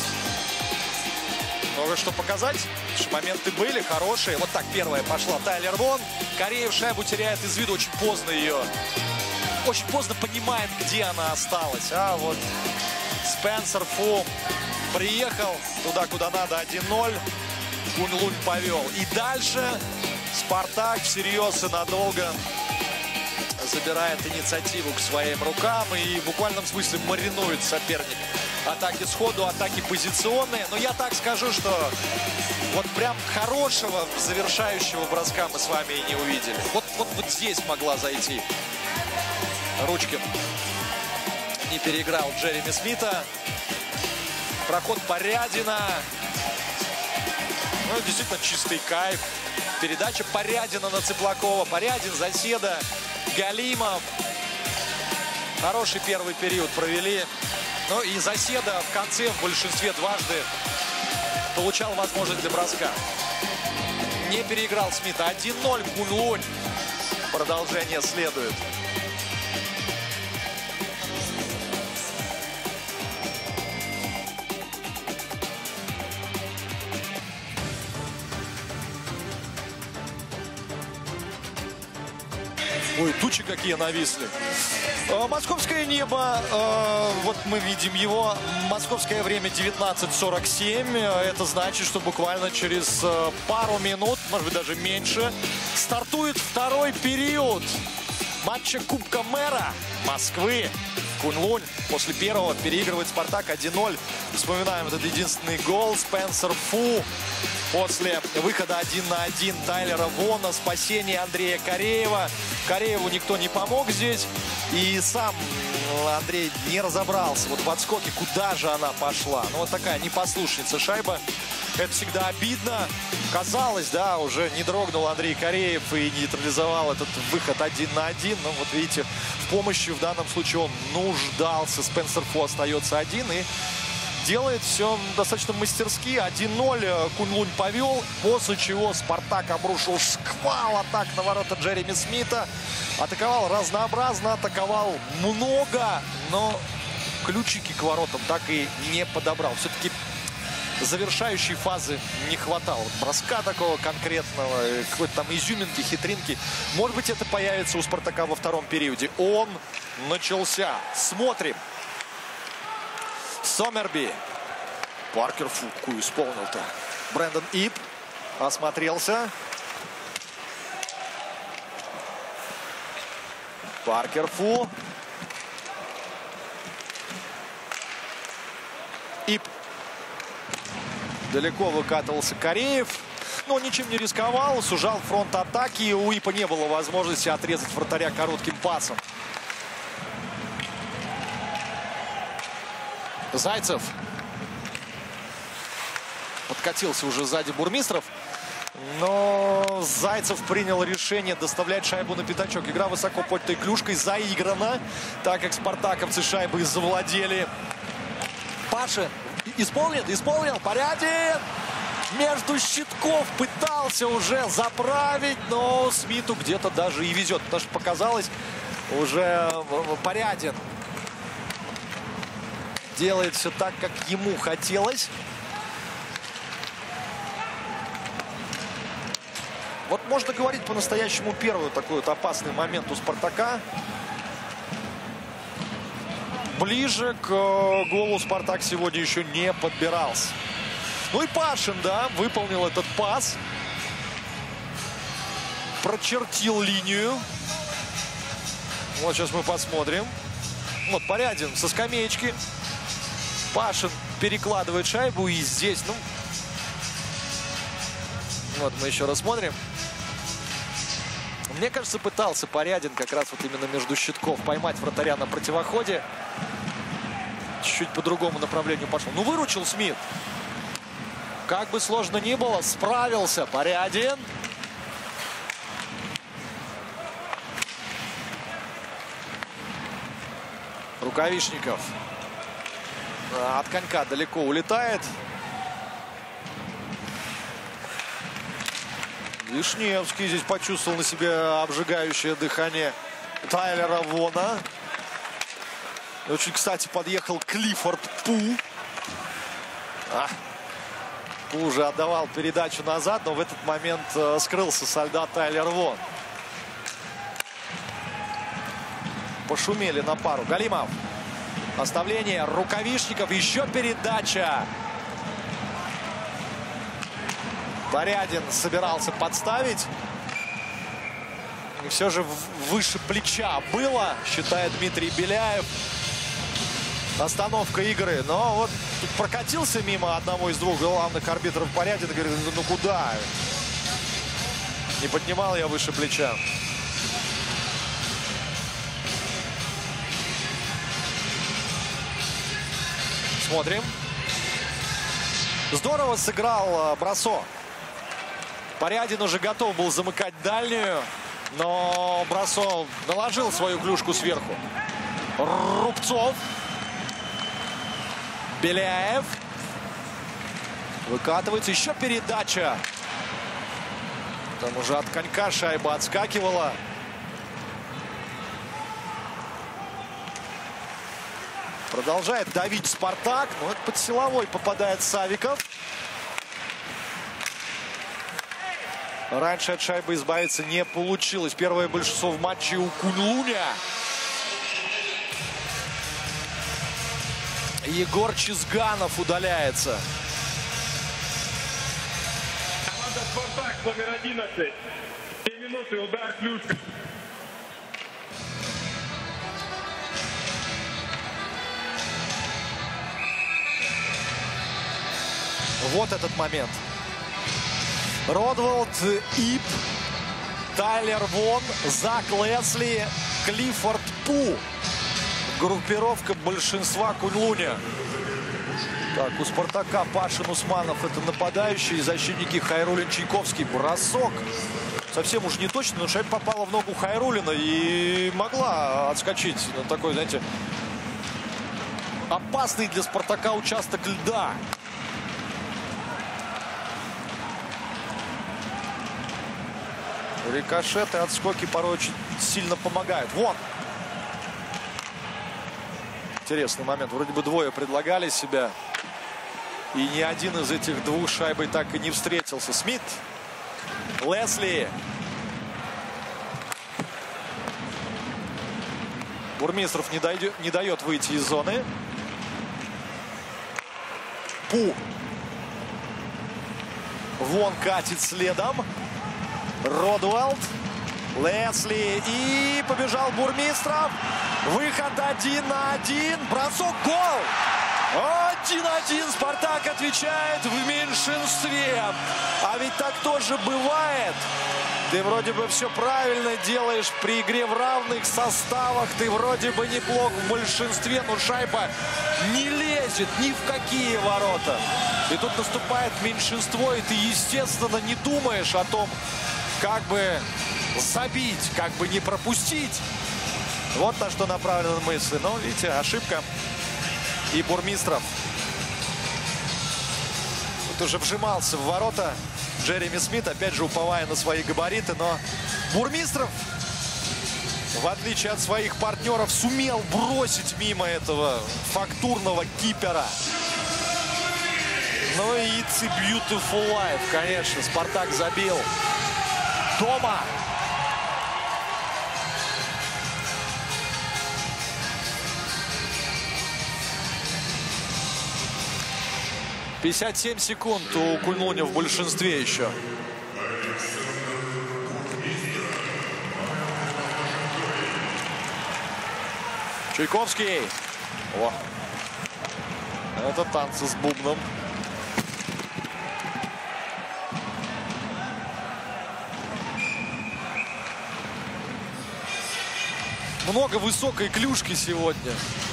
много что показать. Моменты были хорошие. Вот так первая пошла Тайлер Вон. Кореев шайбу теряет из виду. Очень поздно ее. Очень поздно понимает, где она осталась. А вот Спенсер Фу приехал туда, куда надо. один ноль. Куньлунь повел. И дальше Спартак всерьез и надолго забирает инициативу к своим рукам и в буквальном смысле маринует соперника. Атаки сходу, атаки позиционные. Но я так скажу, что вот прям хорошего завершающего броска мы с вами и не увидели. Вот, вот, вот здесь могла зайти. Ручкин не переиграл Джереми Смита. Проход Порядина. Ну, действительно, чистый кайф. Передача Порядина на Цыплакова. Порядин, Заседа, Галимов. Хороший первый период провели. Ну и Заседа в конце в большинстве дважды получал возможность для броска. Не переиграл Смита. один ноль Куньлунь. Продолжение следует. Ой, тучи какие нависли. Московское небо, вот мы видим его. Московское время девятнадцать сорок семь. Это значит, что буквально через пару минут, может быть даже меньше, стартует второй период матча Кубка Мэра Москвы. Куньлунь после первого переигрывает Спартак один ноль. Вспоминаем этот единственный гол. Спенсер Фу после выхода один на один Тайлера Вона. Спасение Андрея Кореева. Корееву никто не помог здесь. И сам Андрей не разобрался вот в отскоке, куда же она пошла. Ну вот такая непослушница шайба. Это всегда обидно. Казалось, да, уже не дрогнул Андрей Кореев и нейтрализовал этот выход один на один. Но вот видите, в помощи в данном случае он нуждался. Спенсер Фу остается один и делает все достаточно мастерски. один ноль. Куньлунь повел, после чего Спартак обрушил шквал атак на ворота Джереми Смита. Атаковал разнообразно, атаковал много, но ключики к воротам так и не подобрал. Все-таки завершающей фазы не хватало. Броска такого конкретного, какой-то там изюминки, хитринки. Может быть, это появится у Спартака во втором периоде. Он начался. Смотрим. Сомерби. Паркер Фу, какую исполнил-то. Брэндон Ип осмотрелся. Паркер Фу. Ип. Далеко выкатывался Кореев. Но ничем не рисковал. Сужал фронт атаки. У Ипа не было возможности отрезать вратаря коротким пасом. Зайцев. Подкатился уже сзади Бурмистров. Но Зайцев принял решение доставлять шайбу на пятачок. Игра высоко поднятой клюшкой заиграна, так как спартаковцы шайбой завладели. Паша исполнит, исполнил. Порядин! Между щитков пытался уже заправить, но Смиту где-то даже и везет. Потому что показалось, уже Порядин делает все так, как ему хотелось. Вот можно говорить по-настоящему первый такой вот опасный момент у Спартака. Ближе к голу Спартак сегодня еще не подбирался. Ну и Пашин, да, выполнил этот пас. Прочертил линию. Вот сейчас мы посмотрим. Вот Порядин со скамеечки. Пашин перекладывает шайбу, и здесь, ну, вот мы еще раз смотрим. Мне кажется, пытался Порядин как раз вот именно между щитков поймать вратаря на противоходе. Чуть-чуть по другому направлению пошел. Ну, выручил Смит. Как бы сложно ни было, справился Порядин. Рукавишников от конька далеко улетает. Вишневский здесь почувствовал на себе обжигающее дыхание Тайлера Вона. Очень, кстати, подъехал Клиффорд Пу. А, Пу уже отдавал передачу назад, но в этот момент э, скрылся со льда Тайлер Вон. Пошумели на пару. Галимов. Оставление Рукавишников. Еще передача. Порядин собирался подставить. И все же выше плеча было, считает Дмитрий Беляев. Остановка игры. Но вот тут прокатился мимо одного из двух главных арбитров Порядин. Говорит, ну куда? Не поднимал я выше плеча. Смотрим. Здорово сыграл Бросо. Порядин уже готов был замыкать дальнюю, но Бросо наложил свою клюшку сверху. Рубцов. Беляев. Выкатывается. Еще передача. Там уже от конька шайба отскакивала. Продолжает давить Спартак. Но это под силовой попадает Савиков. Раньше от шайбы избавиться не получилось. Первое большинство в матче у Куньлуня. Егор Чизганов удаляется. Команда «Спартак» номер одиннадцать. Две минуты, удар, клюшка. Вот этот момент. Родволд, Ип, Тайлер Вон, Зак Лесли, Клиффорд Пу. Группировка большинства Куньлуня. Так, у Спартака Пашин Усманов — это нападающий, защитники Хайрулин, Чайковский. Бросок. Совсем уж не точно, но шайба попала в ногу Хайрулина и могла отскочить на такой, знаете, опасный для Спартака участок льда. Рикошеты, отскоки порой очень сильно помогают. Вон! Интересный момент. Вроде бы двое предлагали себя. И ни один из этих двух шайбой так и не встретился. Смит. Лесли. Бурмистров не, дойдет, не дает выйти из зоны. Пу. Вон катит следом. Родвелд. Лесли. И побежал Бурмистров. Выход один на один. Бросок. Гол. один-один. Спартак отвечает в меньшинстве. А ведь так тоже бывает. Ты вроде бы все правильно делаешь при игре в равных составах. Ты вроде бы неплох в большинстве, но шайба не лезет ни в какие ворота. И тут наступает меньшинство, и ты, естественно, не думаешь о том, как бы забить, как бы не пропустить. Вот на что направлены мысли. Но, видите, ошибка. И Бурмистров тут уже вжимался в ворота. Джереми Смит, опять же, уповая на свои габариты. Но Бурмистров, в отличие от своих партнеров, сумел бросить мимо этого фактурного кипера. Ну и it's a beautiful life, конечно. Спартак забил. Дома. пятьдесят семь секунд у Куньлуня в большинстве еще. Чайковский. О. Это танцы с бубном. Много высокой клюшки сегодня.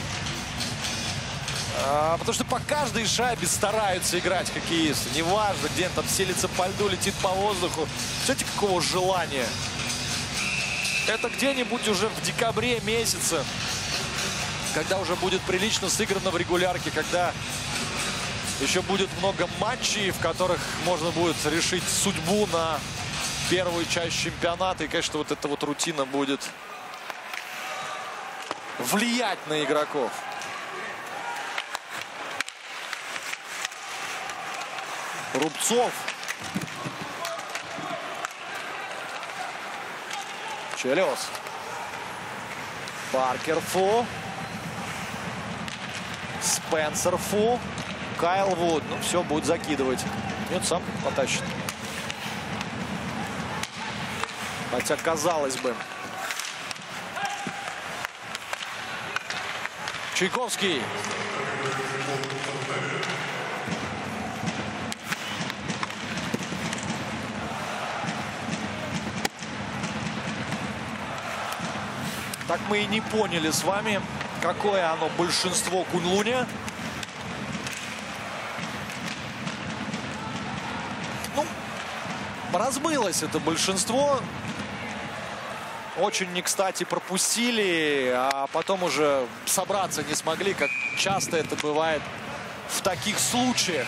А, потому что по каждой шайбе стараются играть хоккеисты. Неважно, где он там селится по льду, летит по воздуху. Смотрите, какого желания. Это где-нибудь уже в декабре месяце, когда уже будет прилично сыграно в регулярке, когда еще будет много матчей, в которых можно будет решить судьбу на первую часть чемпионата. И, конечно, вот эта вот рутина будет влиять на игроков. Рубцов. Челиос. Паркер Фу. Спенсер Фу. Кайл Вуд. Ну, все, будет закидывать. Нет, сам потащит. Хотя, казалось бы. Чайковский. Так мы и не поняли с вами, какое оно большинство Куньлуня. Размылось это большинство. Очень не кстати пропустили, а потом уже собраться не смогли, как часто это бывает в таких случаях.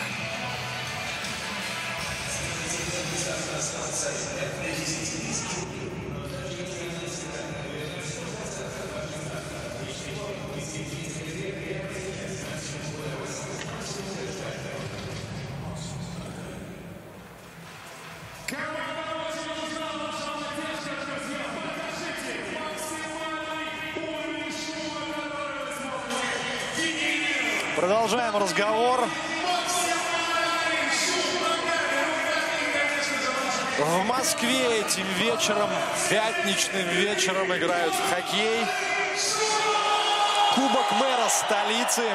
Продолжаем разговор. В Москве этим вечером, пятничным вечером, играют в хоккей. Кубок мэра столицы.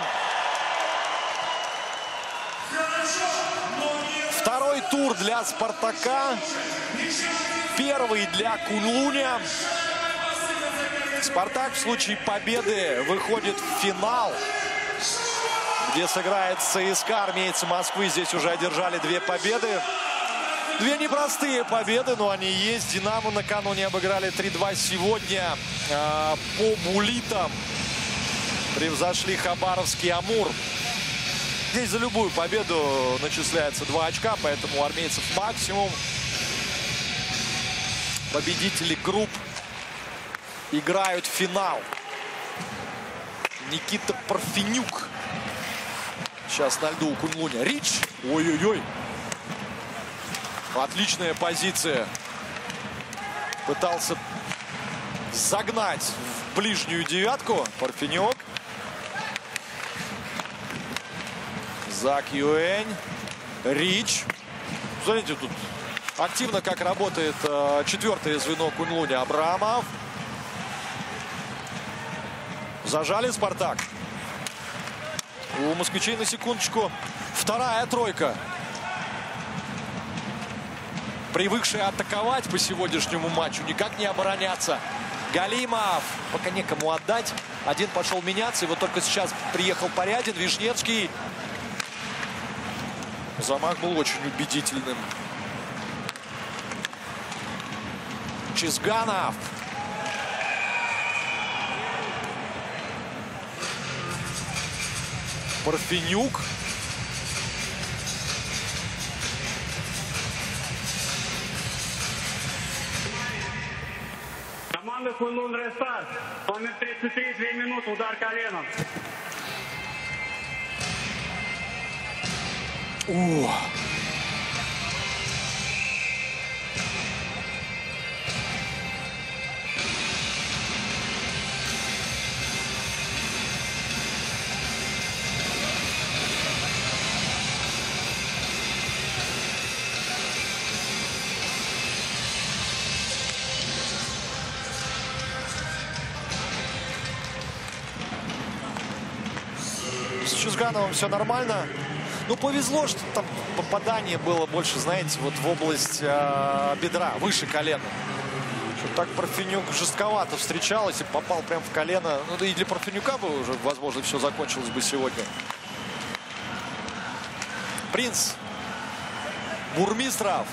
Второй тур для «Спартака». Первый для Куньлуня. «Спартак» в случае победы выходит в финал, где сыграет ЦСКА. Армейцы Москвы здесь уже одержали две победы. Две непростые победы, но они есть. «Динамо» накануне обыграли три-два сегодня. Э, по буллитам превзошли хабаровский «Амур». Здесь за любую победу начисляется два очка, поэтому у армейцев максимум. Победители групп играют в финал. Никита Парфенюк. Сейчас на льду у Куньлуня. Рич. Ой-ой-ой. Отличная позиция. Пытался загнать в ближнюю девятку Парфенюк. Зак Юэнь. Рич. Смотрите, тут активно как работает э, четвертое звено Куньлуня. Абрамов. Зажали «Спартак». У москвичей на секундочку вторая тройка. Привыкшие атаковать по сегодняшнему матчу, никак не обороняться. Галимов. Пока некому отдать. Один пошел меняться. И вот только сейчас приехал Порядин. Вишневский. Замах был очень убедительным. Чизганов. Парфенюк. Команда Куньлунь Рестарт. Номер тридцать три, две минуты, удар коленом. О. С Чизгановым все нормально. Ну, повезло, что там попадание было больше, знаете, вот в область э, бедра, выше колена. Что так Парфенюк жестковато встречалась и попал прям в колено. Ну, да и для Парфенюка бы уже, возможно, все закончилось бы сегодня. Принц. Бурмистров.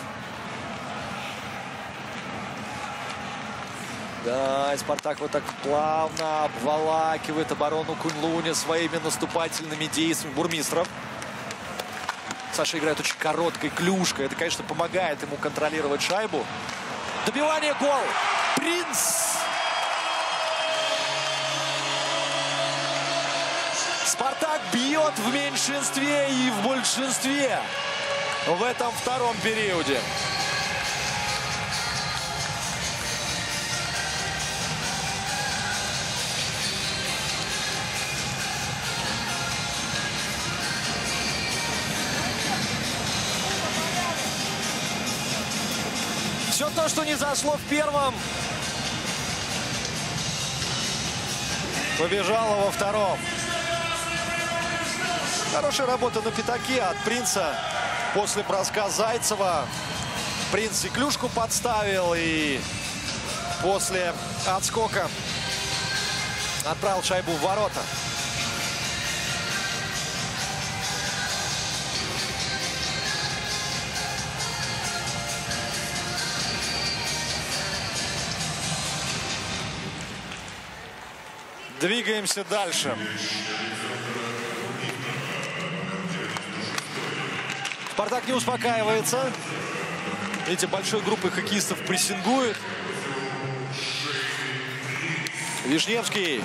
Да, и «Спартак» вот так плавно обволакивает оборону Куньлуня своими наступательными действиями. Бурмистров. Саша играет очень короткой клюшкой. Это, конечно, помогает ему контролировать шайбу. Добивание, гол. Принц. «Спартак» бьет в меньшинстве и в большинстве в этом втором периоде. Все то, что не зашло в первом, побежало во втором. Хорошая работа на пятаке от Принца. После броска Зайцева Принц и клюшку подставил, и после отскока отправил шайбу в ворота. Двигаемся дальше. Спартак не успокаивается. Видите, большой группой хоккеистов прессингует. Вишневский.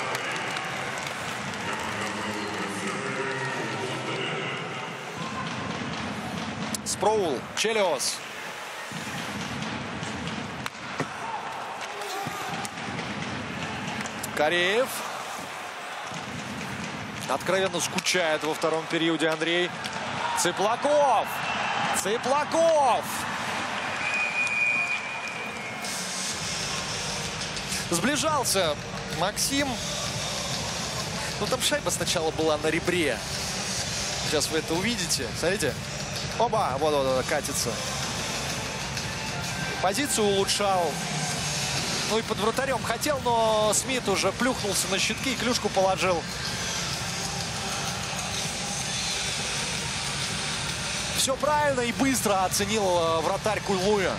Спроул. Челиос. Кореев. Откровенно скучает во втором периоде Андрей. Цыплаков. Цыплаков. Сближался Максим. Ну, там шайба сначала была на ребре. Сейчас вы это увидите. Смотрите. Оба. Вот, вот, вот, катится. Позицию улучшал. Ну и под вратарем хотел, но Смит уже плюхнулся на щитки и клюшку положил. Все правильно и быстро оценил вратарь Куйлуя.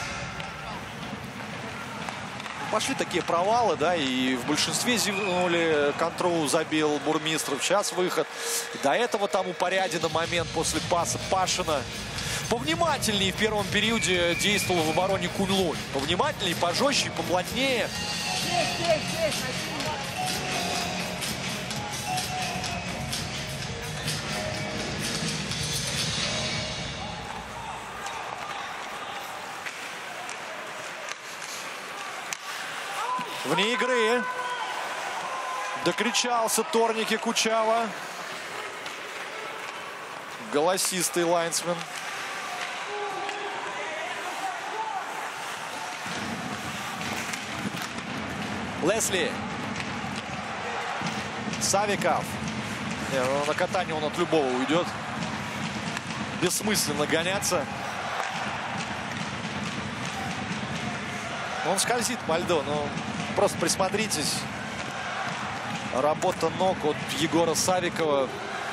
Пошли такие провалы, да, и в большинстве зевнули. Контру забил Бурмистров. Сейчас выход. До этого там у Порядина момент после паса Пашина. Повнимательнее в первом периоде действовал в обороне Куньлунь. Повнимательнее, пожестче, поплотнее. Вне игры. Докричался Торники Кучава. Голосистый лайнсмен. Лесли. Савиков. Не, ну, на катание он от любого уйдет. Бессмысленно гоняться. Он скользит по льду, но просто присмотритесь. Работа ног от Егора Савикова.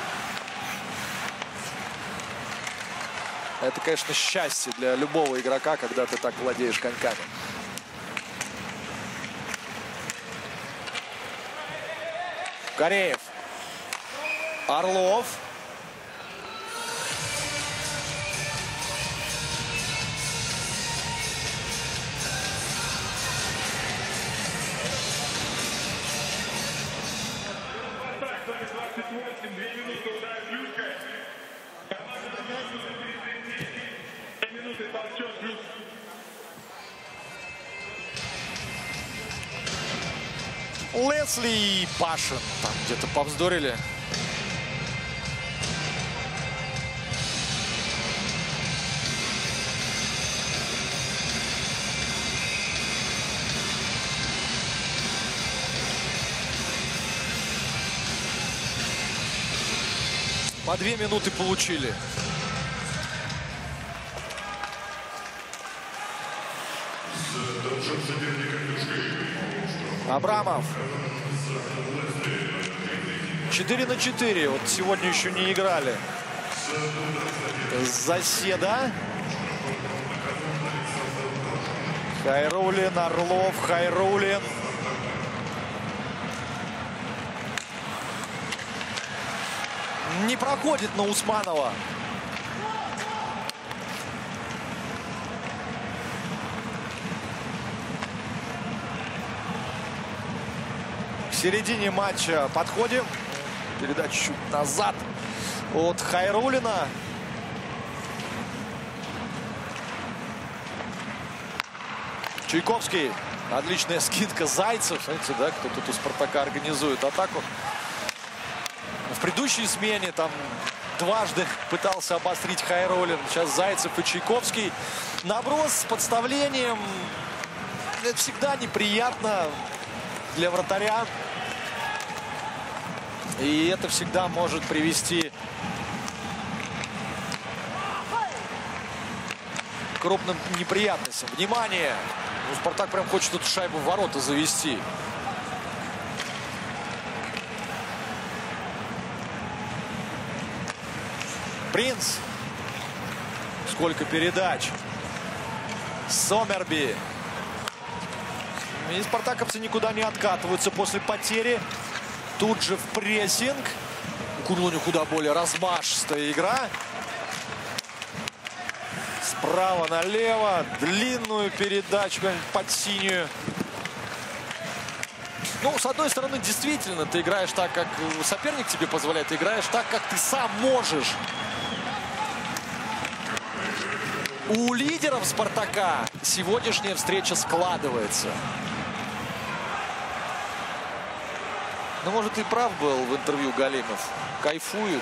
Это, конечно, счастье для любого игрока, когда ты так владеешь коньками. Кореев. Орлов. Лесли и Пашин там где-то повздорили. По две минуты получили. Абрамов. четыре на четыре. Вот сегодня еще не играли. Заседа. Хайрулин, Орлов, Хайрулин. Не проходит на Усманова. В середине матча подходим. Передача чуть назад от Хайрулина. Чайковский. Отличная скидка. Зайцев. Смотрите, да, кто тут у Спартака организует атаку. В предыдущей смене там дважды пытался обострить Хайрулин. Сейчас Зайцев и Чайковский. Наброс с подставлением. Это всегда неприятно для вратаря. И это всегда может привести к крупным неприятностям. Внимание! Ну, Спартак прям хочет эту шайбу в ворота завести. Принц. Сколько передач. Сомерби. И спартаковцы никуда не откатываются после потери. Тут же в прессинг. У Куньлунь куда более размашистая игра. Справа налево. Длинную передачу под синюю. Ну, с одной стороны, действительно, ты играешь так, как соперник тебе позволяет. Ты играешь так, как ты сам можешь. У лидеров «Спартака» сегодняшняя встреча складывается. Ну, может, и прав был в интервью Галимов. Кайфует.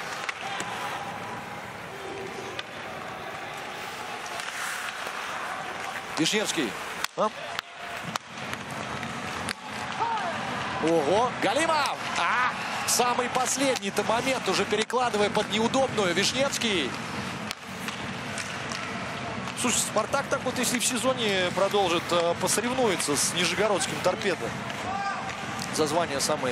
Вишневский. А? Ого, Галимов! А! Самый последний-то момент, уже перекладывая под неудобную. Вишневский. Слушай, «Спартак» так вот, если в сезоне продолжит, посоревнуется с нижегородским «Торпедо» за звание самой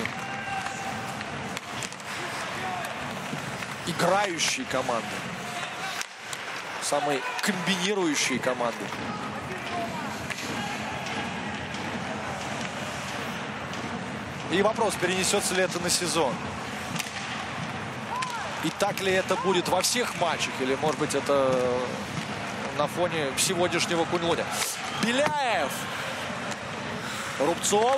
играющей команды, самой комбинирующей команды. И вопрос, перенесется ли это на сезон. И так ли это будет во всех матчах, или, может быть, это на фоне сегодняшнего Куньлуня. Беляев. Рубцов.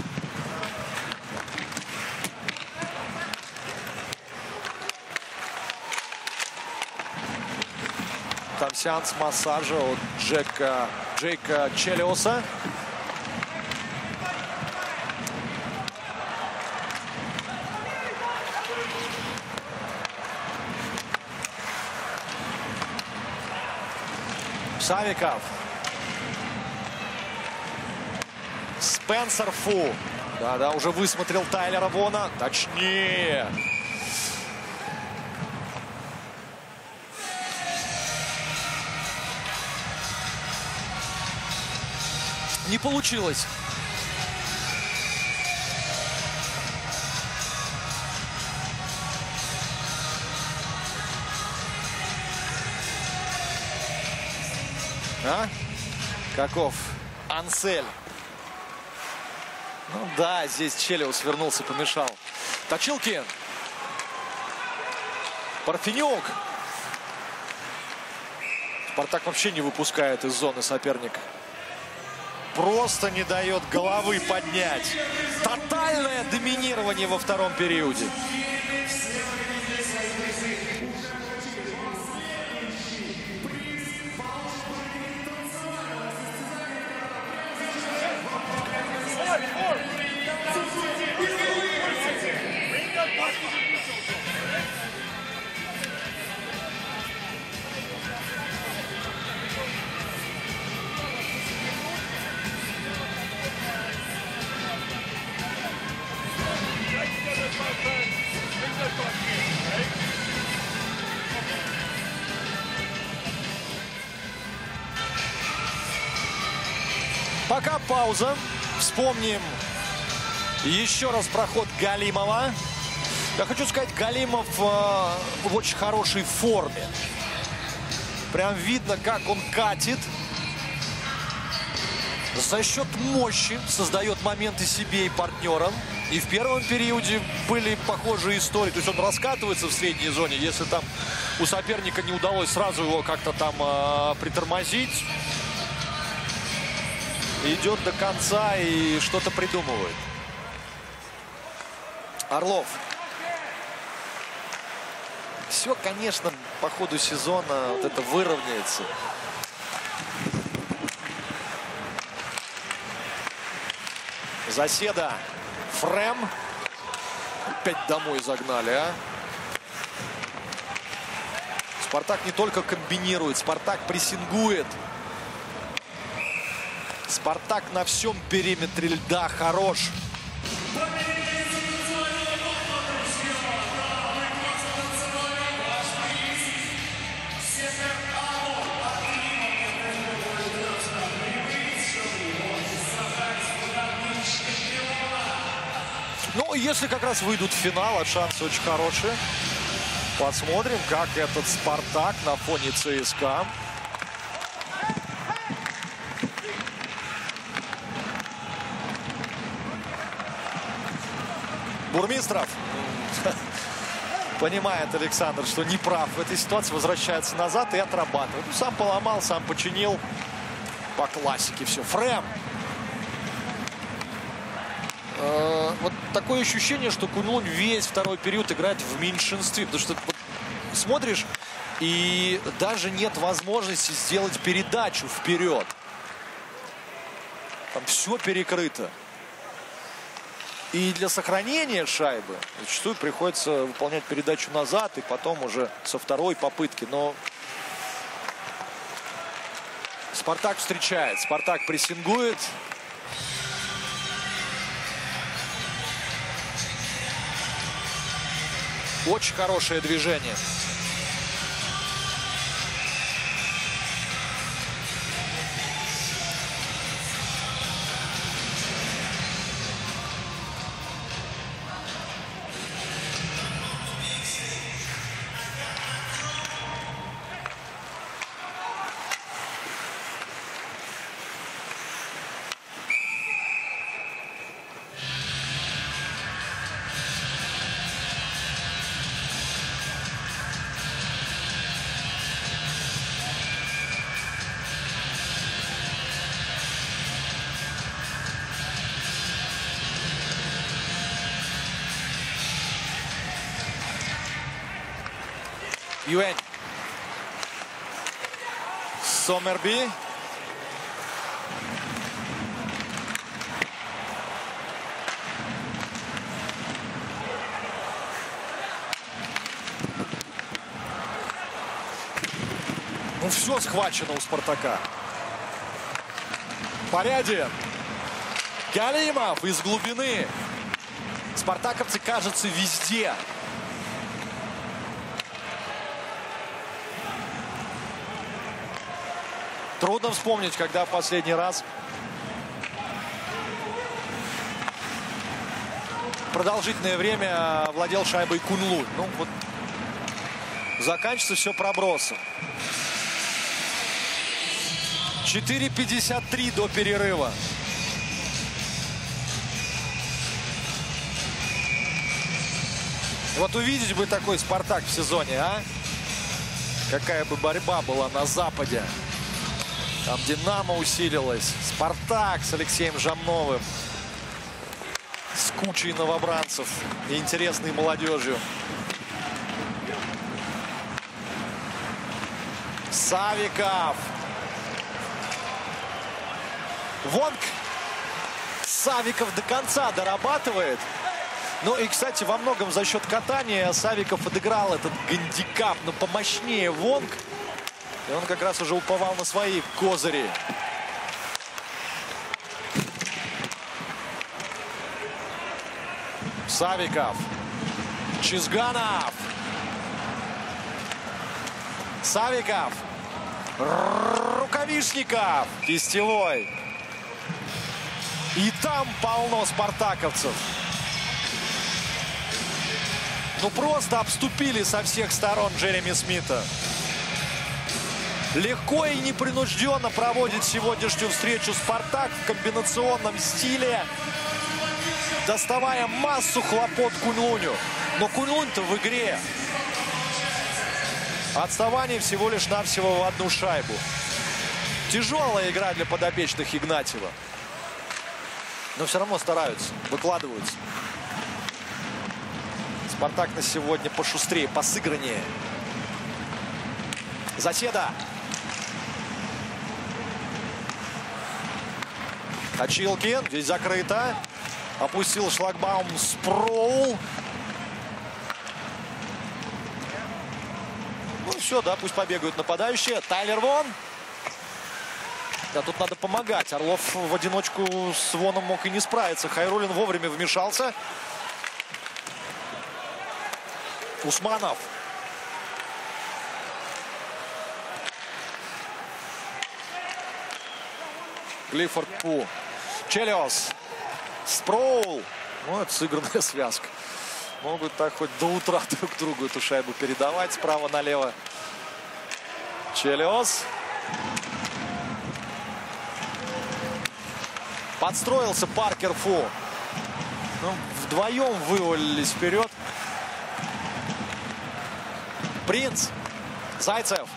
Там сеанс массажа от Джека, Джейка Челиоса. Савиков. Спенсер Фу. Да-да, уже высмотрел Тайлера Вона. Точнее. Не получилось. А? Каков? Ансель. Ну да, здесь Челиус вернулся, помешал. Точилкин. Парфенюк. Спартак вообще не выпускает из зоны соперника. Просто не дает головы поднять. Тотальное доминирование во втором периоде. Пока пауза. Вспомним еще раз проход Галимова. Я хочу сказать, Галимов э, в очень хорошей форме. Прям видно, как он катит. За счет мощи создает моменты себе и партнерам. И в первом периоде были похожие истории. То есть он раскатывается в средней зоне. Если там у соперника не удалось сразу его как-то там э, притормозить, идет до конца и что-то придумывает. Орлов. Все, конечно, по ходу сезона вот это выровняется. Заседа. Фрем. Опять домой загнали, а. Спартак не только комбинирует, Спартак прессингует. Спартак на всем периметре льда хорош. Ну, если как раз выйдут в финал, а шансы очень хорошие. Посмотрим, как этот Спартак на фоне ЦСКА. Бурмистров. Понимает Александр, что не прав в этой ситуации, возвращается назад и отрабатывает. Ну, сам поломал, сам починил. По классике все. Фрем. Э, вот такое ощущение, что Куньлунь весь второй период играет в меньшинстве. Потому что вот, смотришь, и даже нет возможности сделать передачу вперед. Там все перекрыто. И для сохранения шайбы зачастую приходится выполнять передачу назад и потом уже со второй попытки. Но Спартак встречает. Спартак прессингует. Очень хорошее движение. Юэнь. Сомерби. Ну все схвачено у Спартака. Поряден. Галимов из глубины. Спартаковцы, кажется, везде. Трудно вспомнить, когда в последний раз продолжительное время владел шайбой Куньлунь. Ну вот заканчивается все пробросом. четыре пятьдесят три до перерыва. Вот увидеть бы такой Спартак в сезоне, а? Какая бы борьба была на Западе. Там Динамо усилилась. Спартак с Алексеем Жамновым. С кучей новобранцев и интересной молодежью. Савиков. Вонг. Савиков до конца дорабатывает. Ну и, кстати, во многом за счет катания Савиков отыграл этот гандикап. Но помощнее Вонг. И он как раз уже уповал на свои козыри. Савиков. Чизганов. Савиков. Рукавишников. Кистевой. И там полно спартаковцев. Ну просто обступили со всех сторон Джереми Смита. Легко и непринужденно проводит сегодняшнюю встречу Спартак в комбинационном стиле, доставая массу хлопот Куньлуню. Но Куньлунь-то в игре. Отставание всего лишь навсего в одну шайбу. Тяжелая игра для подопечных Игнатьева. Но все равно стараются, выкладываются. Спартак на сегодня пошустрее, посыграннее. Заседа. Точилкин. Здесь закрыто. Опустил шлагбаум Спроул. Ну все, да, пусть побегают нападающие. Тайлер Вон. Да, тут надо помогать. Орлов в одиночку с Воном мог и не справиться. Хайруллин вовремя вмешался. Усманов. Клиффорд Пу. Челиос. Спроул. Ну, это сыгранная связка. Могут так хоть до утра друг другу эту шайбу передавать справа налево. Челиос. Подстроился Паркер Фу. Ну, вдвоем вывалились вперед. Принц, Зайцев.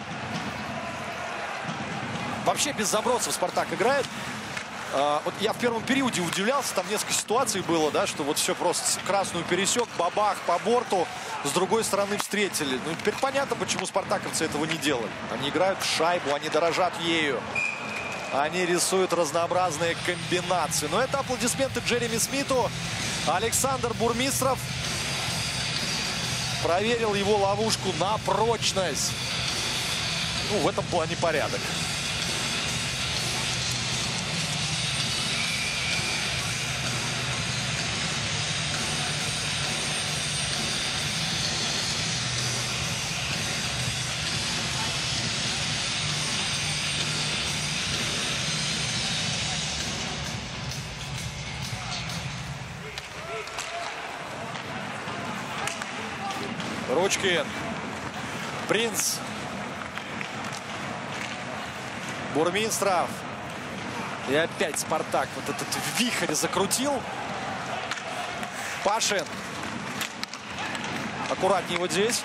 Вообще без забросов Спартак играет. А, вот я в первом периоде удивлялся, там несколько ситуаций было, да, что вот все просто красную пересек, бабах по борту, с другой стороны встретили. Ну, теперь понятно, почему спартаковцы этого не делали. Они играют в шайбу, они дорожат ею. Они рисуют разнообразные комбинации. Но это аплодисменты Джереми Смиту. Александр Бурмистров проверил его ловушку на прочность. Ну, в этом плане порядок. Ручкин, Принц, Бурмистров. И опять Спартак вот этот вихрь закрутил. Пашин. Аккуратнее вот здесь.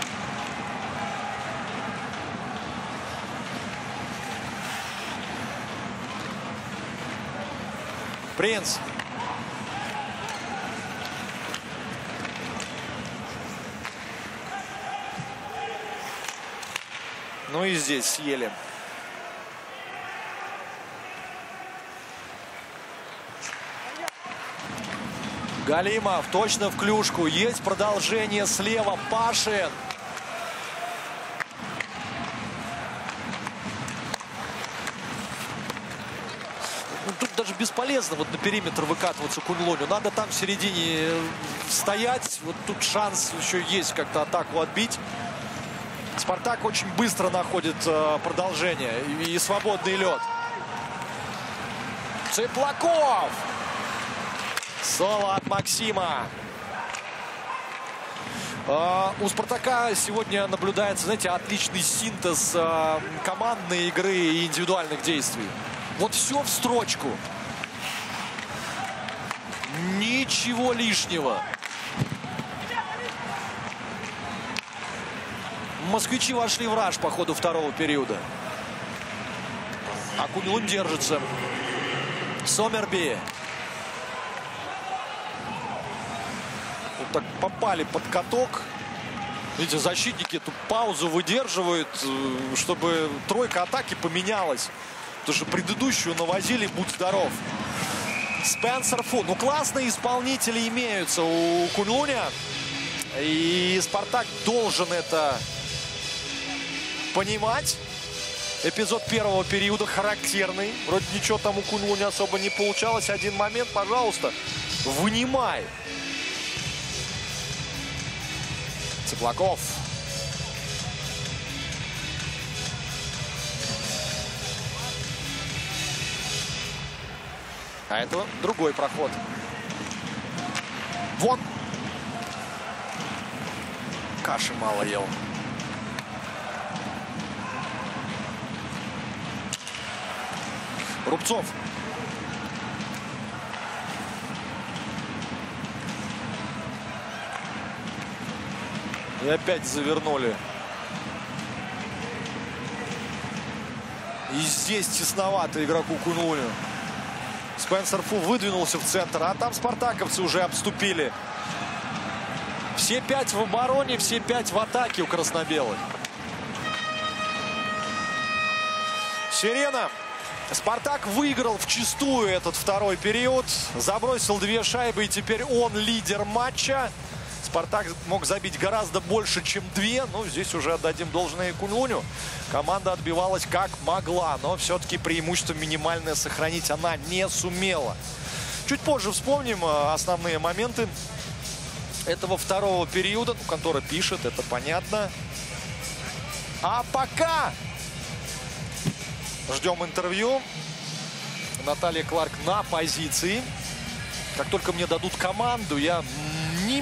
Принц. Ну и здесь съели. Галимов точно в клюшку. Есть продолжение слева. Пашин. Ну, тут даже бесполезно вот на периметр выкатываться Куньлуню. Надо там в середине стоять. Вот тут шанс еще есть как-то атаку отбить. Спартак очень быстро находит э, продолжение и, и свободный лед. Цыплаков. Соло от Максима. Э, у Спартака сегодня наблюдается, знаете, отличный синтез э, командной игры и индивидуальных действий. Вот все в строчку. Ничего лишнего. Москвичи вошли в раж по ходу второго периода. А Куньлунь держится. Сомерби. Вот так попали под каток. Видите, защитники эту паузу выдерживают, чтобы тройка атаки поменялась. Потому что предыдущую навозили, будь здоров. Спенсер Фу. Ну, классные исполнители имеются у Куньлуня. И Спартак должен это понимать. Эпизод первого периода характерный. Вроде ничего там у Куньлуня особо не получалось. Один момент, пожалуйста, вынимай. Цыплаков. А это другой проход. Вон. Каши мало ел. Рубцов. И опять завернули. И здесь тесновато игроку Куньлуню. Спенсер Фу выдвинулся в центр, а там спартаковцы уже обступили. Все пять в обороне, все пять в атаке у красно-белых. Сирена. Спартак выиграл вчистую этот второй период. Забросил две шайбы, и теперь он лидер матча. Спартак мог забить гораздо больше, чем две. Ну, здесь уже отдадим должное Куньлуню. Команда отбивалась как могла, но все-таки преимущество минимальное сохранить она не сумела. Чуть позже вспомним основные моменты этого второго периода. Ну, контора пишет, это понятно. А пока ждем интервью. Наталья Кларк на позиции. Как только мне дадут команду, я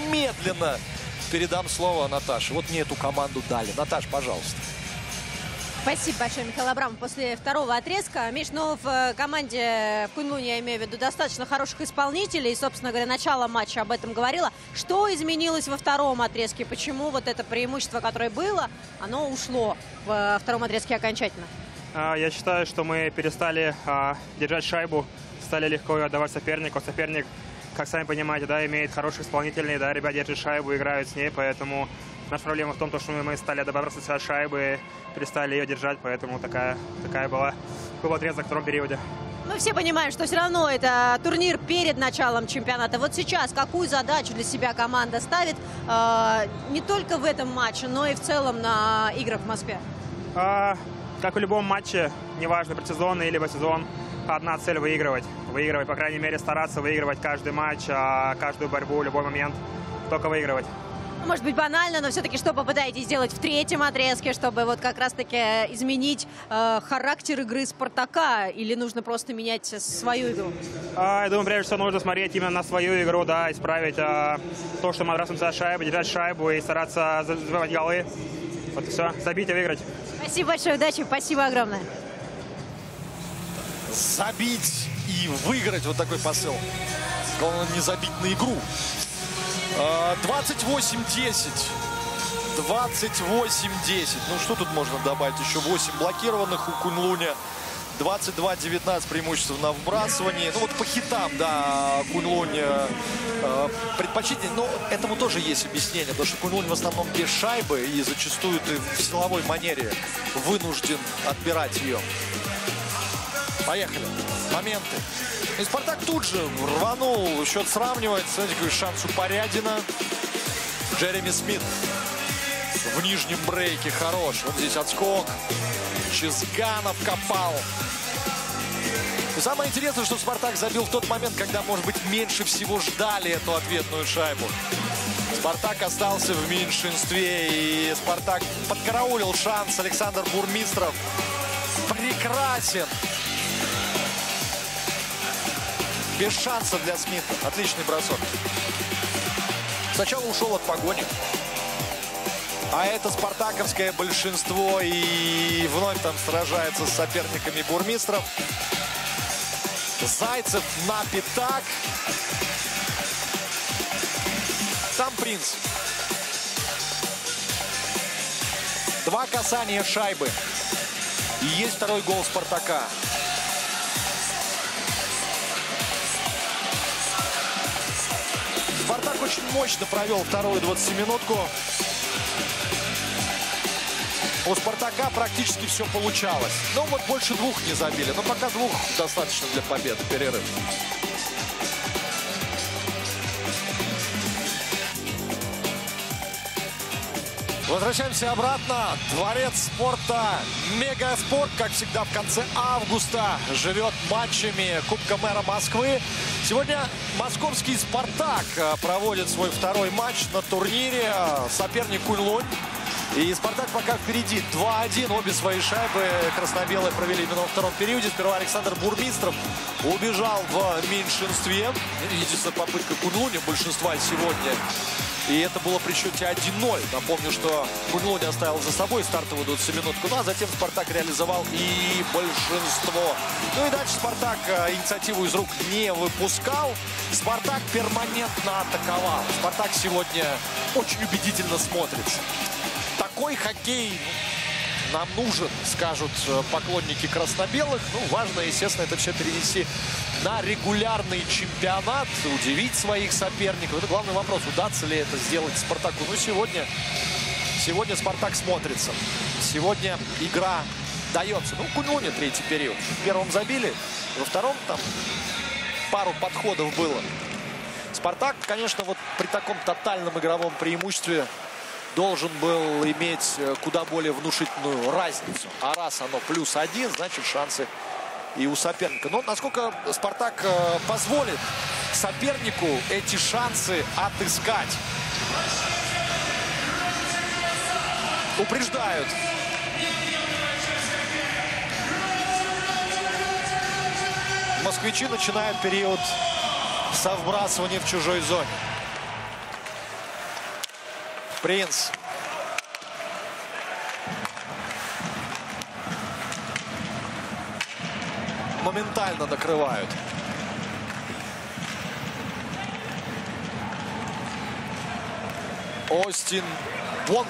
немедленно передам слово Наташе. Вот мне эту команду дали. Наташ, пожалуйста. Спасибо большое, Михаил Абрамов. После второго отрезка, Миш, ну в команде в Куньлуне, я имею в виду, достаточно хороших исполнителей. И, собственно говоря, начало матча об этом говорило. Что изменилось во втором отрезке? Почему вот это преимущество, которое было, оно ушло во втором отрезке окончательно? Я считаю, что мы перестали а, держать шайбу, стали легко ее отдавать сопернику. Соперник, как сами понимаете, да, имеет хороших исполнителей, да, ребята держат шайбу, играют с ней, поэтому наша проблема в том, что мы стали добраться от шайбы, перестали ее держать, поэтому такая, такая была, был отрезок в втором периоде. Мы все понимаем, что все равно это турнир перед началом чемпионата. Вот сейчас какую задачу для себя команда ставит э, не только в этом матче, но и в целом на играх в Москве? А, как в любом матче, неважно, предсезонный или сезон, одна цель — выигрывать. Выигрывать, по крайней мере, стараться выигрывать каждый матч, каждую борьбу, любой момент, только выигрывать. Может быть банально, но все-таки что попытаетесь сделать в третьем отрезке, чтобы вот как раз-таки изменить э, характер игры Спартака, или нужно просто менять свою игру? А, я думаю, прежде всего нужно смотреть именно на свою игру, да, исправить а, то, что мы отбрасываем за шайбу, держать шайбу и стараться забивать голы. Вот и все, забить и выиграть. Спасибо большое, удачи, спасибо огромное. Забить и выиграть, вот такой посыл. Главное не забить на игру. двадцать восемь десять. двадцать восемь десять. Ну, что тут можно добавить? Еще восемь блокированных у Куньлуня. двадцать два девятнадцать преимущество на вбрасывании. Ну, вот по хитам, да, Куньлунь э, предпочтительнее. Но этому тоже есть объяснение. Потому что Куньлунь в основном без шайбы и зачастую ты в силовой манере вынужден отбирать ее. Поехали. Моменты. И Спартак тут же рванул. Счет сравнивается. Смотрите, какой шанс у Порядина. Джереми Смит в нижнем брейке хорош. Вот здесь отскок. Чизганов копал. И самое интересное, что Спартак забил в тот момент, когда, может быть, меньше всего ждали эту ответную шайбу. Спартак остался в меньшинстве. И Спартак подкараулил шанс. Александр Бурмистров прекрасен. Без шанса для Смита. Отличный бросок. Сначала ушел от погони. А это спартаковское большинство. И вновь там сражается с соперниками Бурмистров. Зайцев на пятак. Там Принц. Два касания шайбы. И есть второй гол Спартака. Спартак очень мощно провел вторую двадцатиминутку. У Спартака практически все получалось. Ну вот больше двух не забили. Но пока двух достаточно для победы. Перерыв. Возвращаемся обратно. Дворец спорта Мегаспорт, как всегда, в конце августа живет матчами Кубка мэра Москвы. Сегодня московский «Спартак» проводит свой второй матч на турнире. Соперник Куньлунь. И «Спартак» пока впереди. два один. Обе свои шайбы красно-белые провели именно во втором периоде. Сперва Александр Бурмистров убежал в меньшинстве. Единственная попытка Куньлуня большинства сегодня. И это было при счете один ноль. Напомню, что Куньлунь оставил за собой стартовую двадцатиминутку. Ну а затем Спартак реализовал и большинство. Ну и дальше Спартак инициативу из рук не выпускал. Спартак перманентно атаковал. Спартак сегодня очень убедительно смотрится. Такой хоккей нам нужен, скажут поклонники красно-белых. Ну, важно, естественно, это все перенести на регулярный чемпионат, удивить своих соперников. Это главный вопрос, удастся ли это сделать Спартаку. Ну, сегодня, сегодня Спартак смотрится. Сегодня игра дается. Ну, Куньлуня третий период. В первом забили, во втором там пару подходов было. Спартак, конечно, вот при таком тотальном игровом преимуществе должен был иметь куда более внушительную разницу. А раз оно плюс один, значит шансы и у соперника. Но насколько Спартак позволит сопернику эти шансы отыскать. Упреждают. Москвичи начинают период со вбрасывания в чужой зоне. Принц. моментально накрывают. Остин Вонг.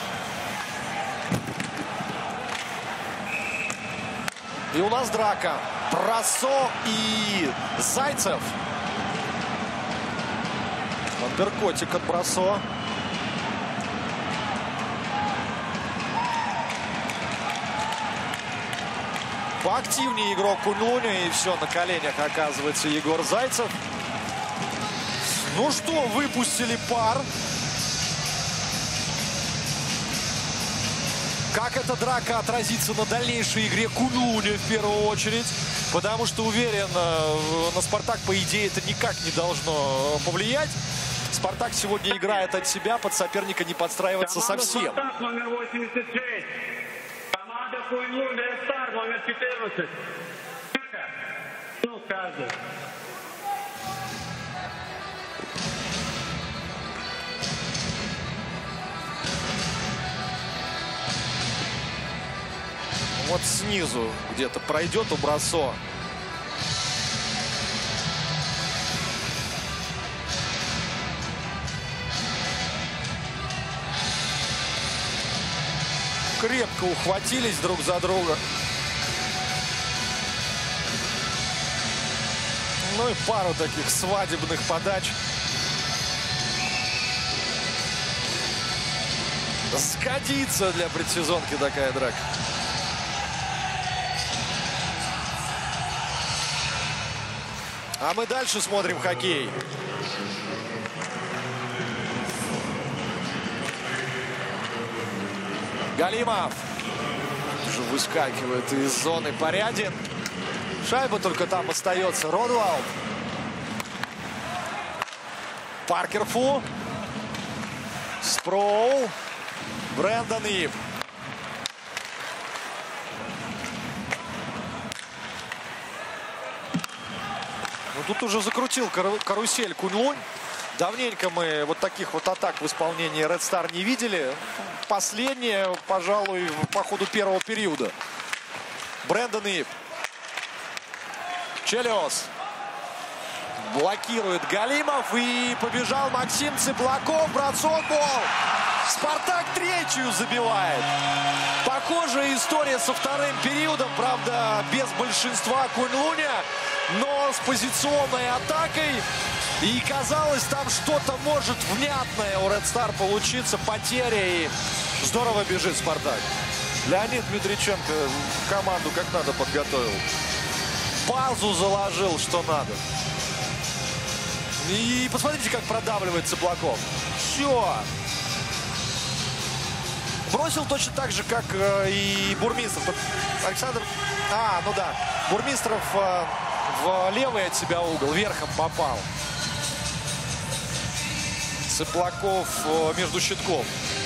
И у нас драка. Бросо и Зайцев. Андеркотик от Бросо. Поактивнее игрок Кунь-Луня. И все, на коленях оказывается Егор Зайцев. Ну что, выпустили пар. Как эта драка отразится на дальнейшей игре Кунь-Луня в первую очередь. Потому что, уверен, на Спартак, по идее, это никак не должно повлиять. Спартак сегодня играет от себя, под соперника не подстраиваться совсем. Спартак номер восемьдесят шесть. Команда Кунь-Луня Стар номер четырнадцать. Ну, каждый. Вот снизу где-то пройдет у Бросо. Крепко ухватились друг за друга. Ну и пару таких свадебных подач. Сгодится для предсезонки такая драка. А мы дальше смотрим хоккей. Галимов уже выскакивает из зоны Порядин. Шайба только там остается. Родвалд. Паркер Фу. Спроул. Брэндон Ив. Ну, тут уже закрутил кару карусель Кунь-Лунь. Давненько мы вот таких вот атак в исполнении Red Star не видели. Последнее, пожалуй, по ходу первого периода. Брэндон Ив. Челиос. Блокирует Галимов. И побежал Максим Цыплаков. Бросок, гол. Спартак третью забивает. Похожая история со вторым периодом. Правда, без большинства Кунь-Луня. Но с позиционной атакой. И казалось, там что-то может внятное у Red Star получиться. Потеря. И здорово бежит Спартак. Леонид Митриченко команду как надо подготовил. Базу заложил, что надо. И посмотрите, как продавливает Цыплаков. Все. Бросил точно так же, как и Бурмистров. Александр... А, ну да. Бурмистров в левый от себя угол. Верхом попал. Цыплаков между щитков.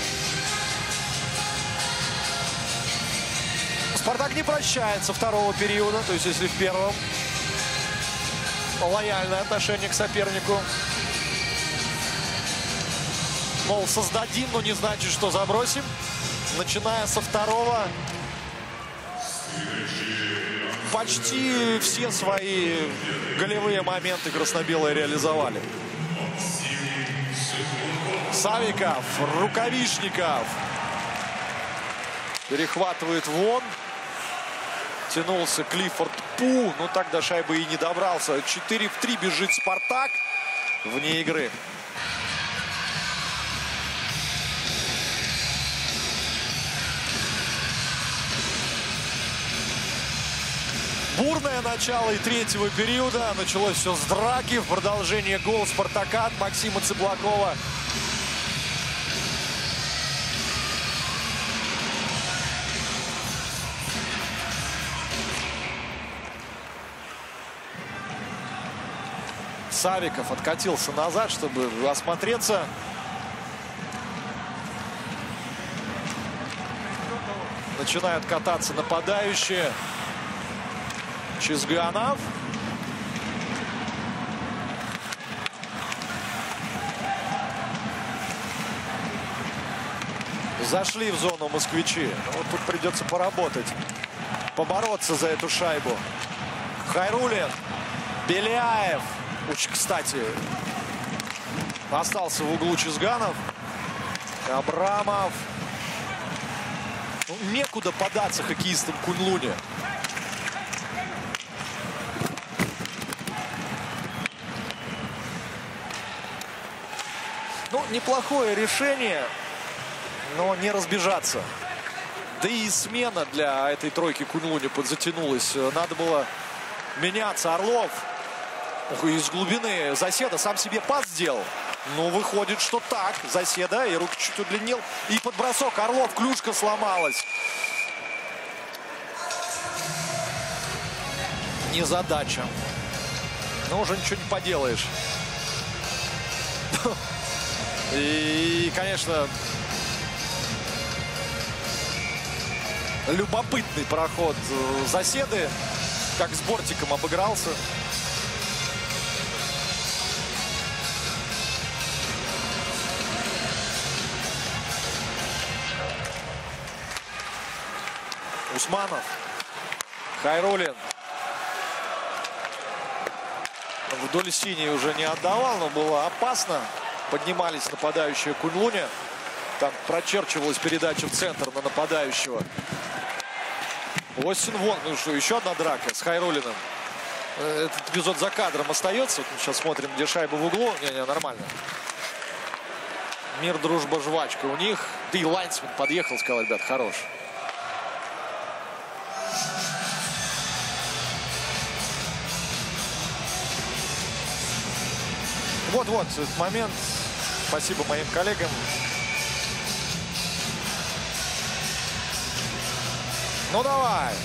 Спартак не прощается второго периода. То есть, если в первом лояльное отношение к сопернику. Мол, создадим, но не значит, что забросим. Начиная со второго, почти все свои голевые моменты красно-белые реализовали. Савиков, Рукавишников. Перехватывает Вон. Тянулся Клиффорд Пу, но так до шайбы и не добрался. четыре в три бежит Спартак вне игры. Бурное начало и третьего периода. Началось все с драки. В продолжение гол Спартака от Максима Цыплакова. Савиков откатился назад, чтобы осмотреться. Начинают кататься нападающие. Чизганов. Зашли в зону москвичи. Вот тут придется поработать. Побороться за эту шайбу. Хайруллин. Беляев. Очень, кстати, остался в углу Чизганов. Абрамов. Ну, некуда податься хоккеистам Куньлуне. Ну, неплохое решение, но не разбежаться. Да и смена для этой тройки Куньлуне подзатянулась. Надо было меняться. Орлов. Ух, из глубины Заседа сам себе пас сделал. Ну, выходит, что так. Заседа, и руки чуть удлинил. И под бросок Орлов. Клюшка сломалась. Незадача. Но уже ничего не поделаешь. И, конечно, любопытный проход Заседы. Как с бортиком обыгрался. Усманов. Хайруллин. Вдоль синей уже не отдавал, но было опасно. Поднимались нападающие Куньлуне. Там прочерчивалась передача в центр на нападающего. Остин Вонг. Ну что, еще одна драка с Хайруллиным. Этот эпизод за кадром остается. Вот мы сейчас смотрим, где шайба в углу. Не-не, нормально. Мир, дружба, жвачка у них. Да и лайнсмен подъехал, сказал, ребят, хорош. Вот-вот этот момент. Спасибо моим коллегам. Ну давай.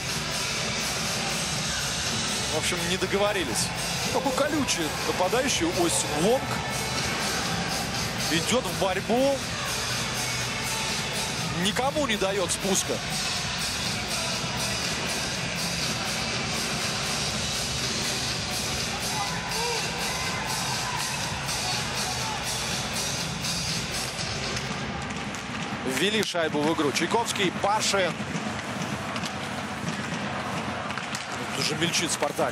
В общем, не договорились. Такой колючий нападающий Остин Вонг. Идет в борьбу. Никому не дает спуска. Ввели шайбу в игру. Чайковский, Пашин. Тут уже мельчит Спартак.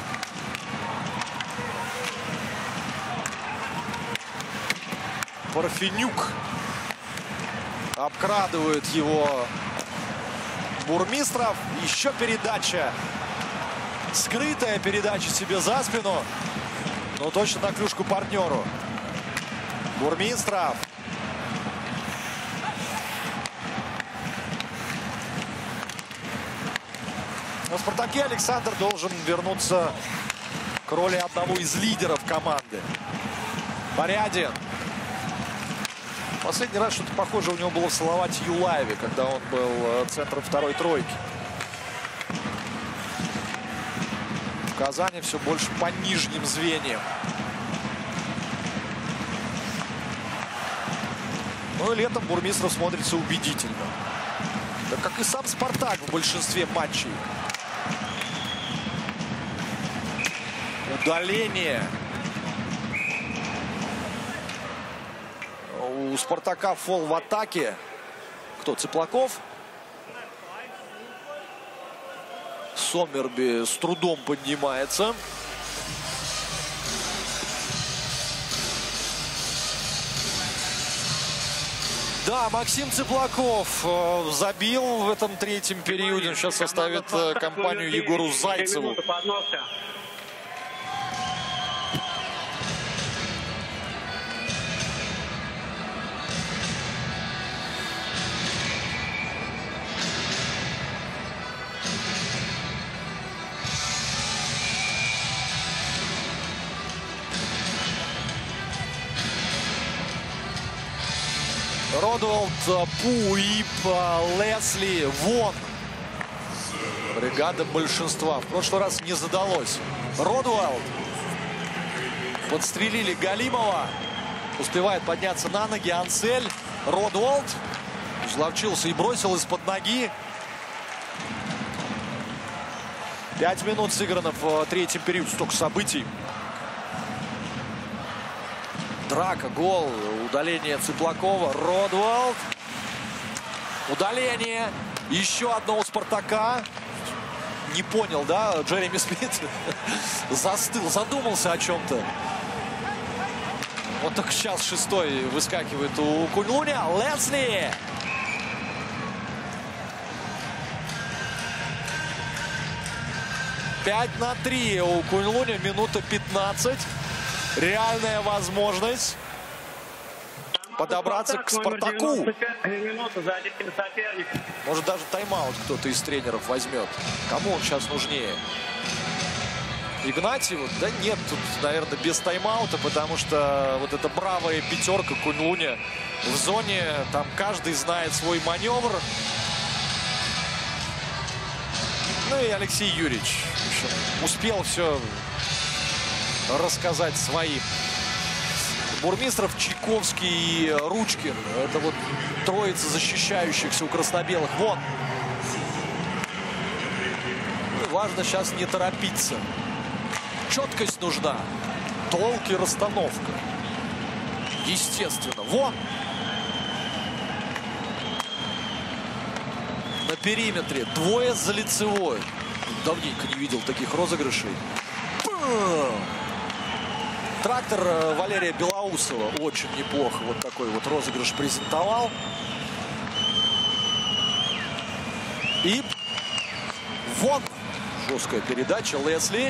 Парфенюк. Обкрадывает его Бурмистров. Еще передача. Скрытая передача себе за спину. Но точно на клюшку партнеру. Бурмистров. На «Спартаке» Александр должен вернуться к роли одного из лидеров команды. Порядин. Последний раз что-то похоже у него было в Салавате Юлаеве, когда он был центром второй тройки. В Казани все больше по нижним звеньям. Ну и летом Бурмистров смотрится убедительно. Да как и сам «Спартак» в большинстве матчей. Удаление. У «Спартака» фол в атаке. Кто? Цыплаков? Сомерби с трудом поднимается. Да, Максим Цыплаков э, забил в этом третьем периоде. Сейчас составит э, компанию Егору Зайцеву. Родуэлд, Пуип, Лесли, Вон. Бригада большинства. В прошлый раз не задалось. Родуэлд. Подстрелили Галимова. Успевает подняться на ноги Ансель. Родуэлд. Изловчился и бросил из-под ноги. Пять минут сыграно в третьем периоде. Столько событий. Драка, гол, удаление Цыплакова, Родуэлд. Удаление. Еще одно у «Спартака». не понял, да, Джереми Смит застыл, задумался о чем-то. Вот только сейчас шестой выскакивает у Кунь-Луня. Лесли! пять на три у Кунь-Луня, минута пятнадцать. Реальная возможность подобраться к Спартаку. Может, даже тайм-аут кто-то из тренеров возьмет. Кому он сейчас нужнее? Игнатьеву? Да нет, тут, наверное, без тайм-аута, потому что вот эта бравая пятерка Кунь-Луня в зоне, там каждый знает свой маневр. Ну и Алексей Юрьевич в общем, успел все рассказать своим. Бурмистров, Чайковский и Ручкин. Это вот троица защищающихся у красно-белых. Вон. Ну, важно сейчас не торопиться. Четкость нужна. Толк и расстановка. Естественно. Вон. На периметре. Двое за лицевой. Давненько не видел таких розыгрышей. Бам! Трактор Валерия Белоусова очень неплохо вот такой вот розыгрыш презентовал. И вот жесткая передача. Лесли.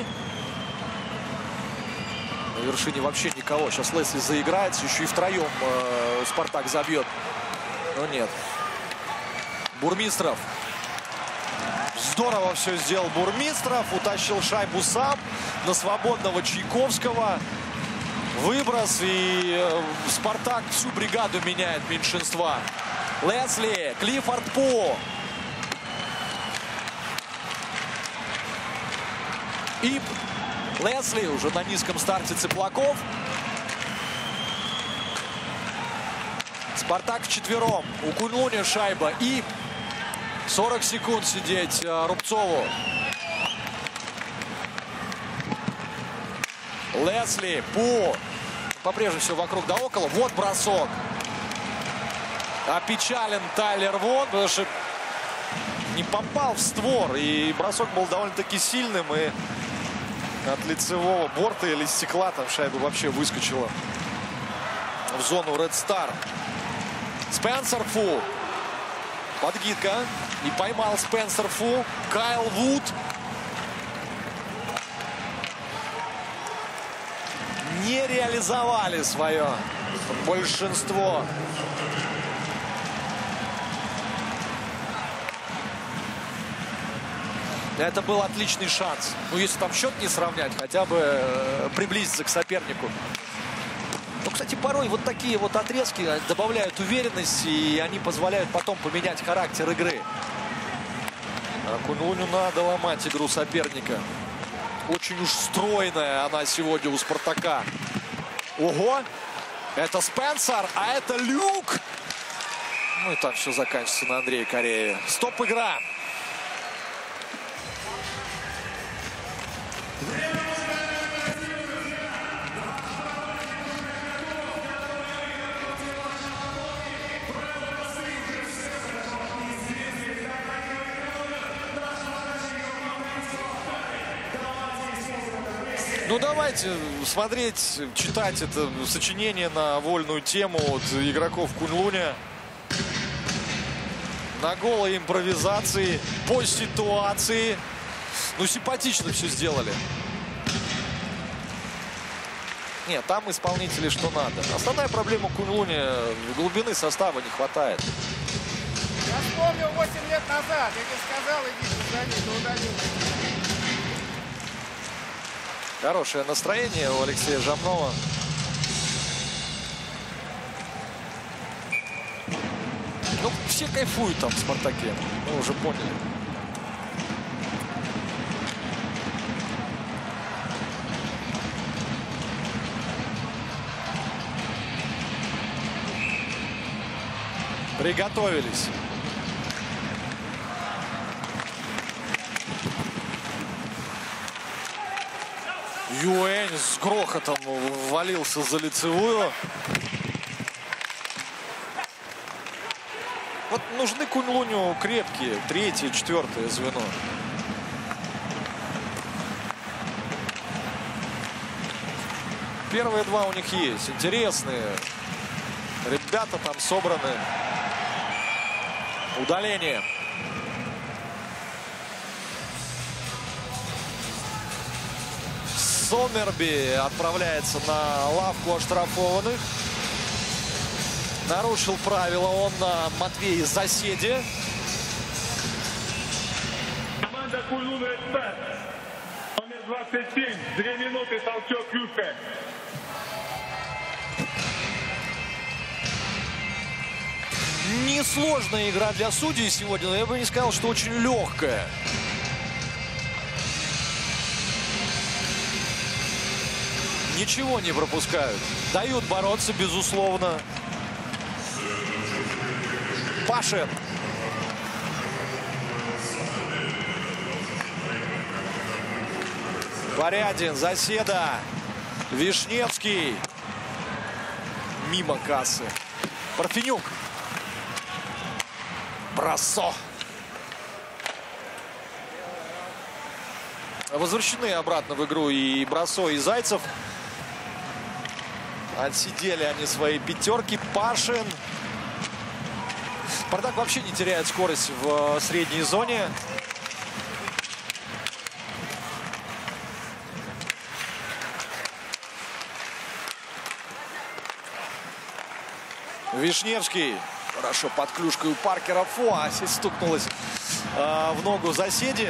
На вершине вообще никого. Сейчас Лесли заиграется. Еще и втроем э, Спартак забьет. Но нет. Бурмистров. Здорово все сделал Бурмистров. Утащил шайбу сам на свободного Чайковского. Выброс, и э, Спартак всю бригаду меняет меньшинства. Лесли, Клиффорд По. И Лесли уже на низком старте Цыплаков. Спартак вчетвером. У Кунь-Луня шайба. И сорок секунд сидеть э, Рубцову. Лесли, По. По-прежнему все вокруг да около. Вот бросок. Опечален Тайлер Вон, потому что не попал в створ. И бросок был довольно-таки сильным. И от лицевого борта или стекла там шайба вообще выскочила в зону Red Star. Спенсер Фу. Подгидка. И поймал Спенсер Фу. Кайл Вуд. Не реализовали свое большинство. Это был отличный шанс. Ну, если там счет не сравнять, хотя бы э, приблизиться к сопернику. Ну, кстати, порой вот такие вот отрезки добавляют уверенности, и они позволяют потом поменять характер игры. А Кунь-Луню надо ломать игру соперника. Очень уж стройная она сегодня у Спартака. Ого! Это Спенсер, а это Люк! Ну и там все заканчивается на Андрее Корееве. Стоп-игра! Ну, давайте смотреть, читать это сочинение на вольную тему от игроков Кунь-Луня. На голой импровизации, по ситуации. Ну, симпатично все сделали. Нет, там исполнители что надо. Основная проблема Кунь-Луня — глубины состава не хватает. Я вспомнил восемь лет назад. Я тебе сказал, иди за ним, но удалил. Хорошее настроение у Алексея Жамнова. Ну, все кайфуют там в Спартаке. Мы уже поняли. Приготовились. Юэнь с грохотом ввалился за лицевую. Вот нужны Кунь-Луню крепкие. Третье, четвертое звено. Первые два у них есть. Интересные. Ребята там собраны. Удаление. Сомерби отправляется на лавку оштрафованных. Нарушил правила он на Матвей Заседе. Команда Кульнун Экспресс. Номер двадцать семь. Две минуты толчок клюшкой. Несложная игра для судей сегодня, но я бы не сказал, что очень легкая. Ничего не пропускают. Дают бороться, безусловно. Пашин. Порядин, Заседа. Вишневский. Мимо кассы. Парфенюк. Бросо. Возвращены обратно в игру и Бросо, и Зайцев. Отсидели они свои пятерки. Пашин. Спартак вообще не теряет скорость в средней зоне. Вишневский. Хорошо под клюшкой у Паркера. Фу, Аси стукнулась э, в ногу Заседе.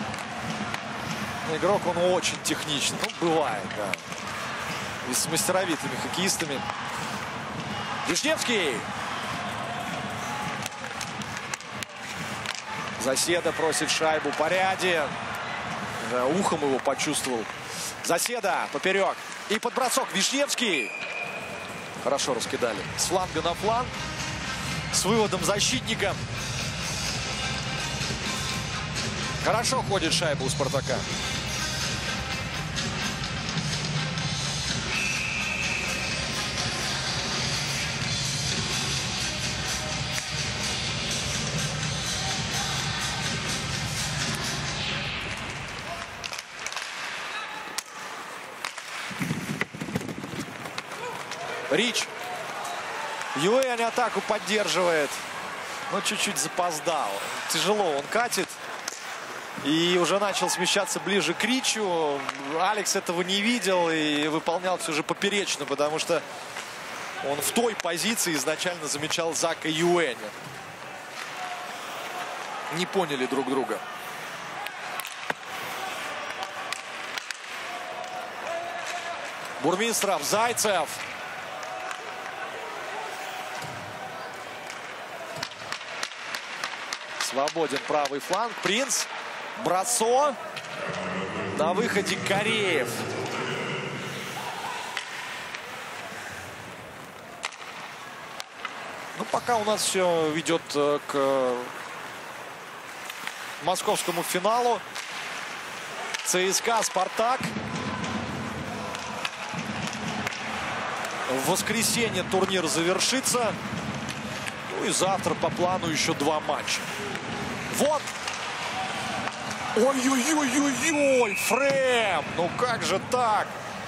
Игрок, он очень техничный. Ну, бывает, да. И с мастеровитыми хоккеистами. Вишневский. Заседа просит шайбу. Порядин. Да, ухом его почувствовал. Заседа поперек. И под бросок Вишневский. Хорошо раскидали. С фланга на фланг. С выводом защитника. Хорошо ходит шайба у Спартака. Рич. Юэнь атаку поддерживает. Но чуть-чуть запоздал. Тяжело он катит. И уже начал смещаться ближе к Ричу. Алекс этого не видел и выполнял все же поперечно, потому что он в той позиции изначально замечал Зака Юэня. Не поняли друг друга. Бурмистров, Зайцев. Свободен правый фланг. Принц. Бросо. На выходе Кореев. Ну, пока у нас все ведет к московскому финалу. ЦСКА, Спартак. В воскресенье турнир завершится. Ну и завтра по плану еще два матча. Вот. Ой-ой-ой-ой-ой. Фрэм. Ну как же так?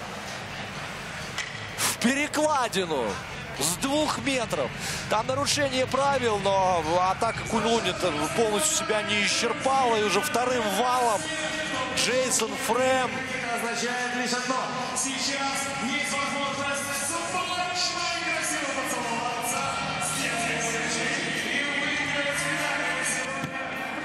В перекладину. С двух метров. Там нарушение правил, но атака Кульнун полностью себя не исчерпала. И уже вторым валом Джейсон Фрэм. Означает лишь одно. Сейчас есть возможность смачно и красиво поцеловаться с тем, и выиграть финальную сегодня.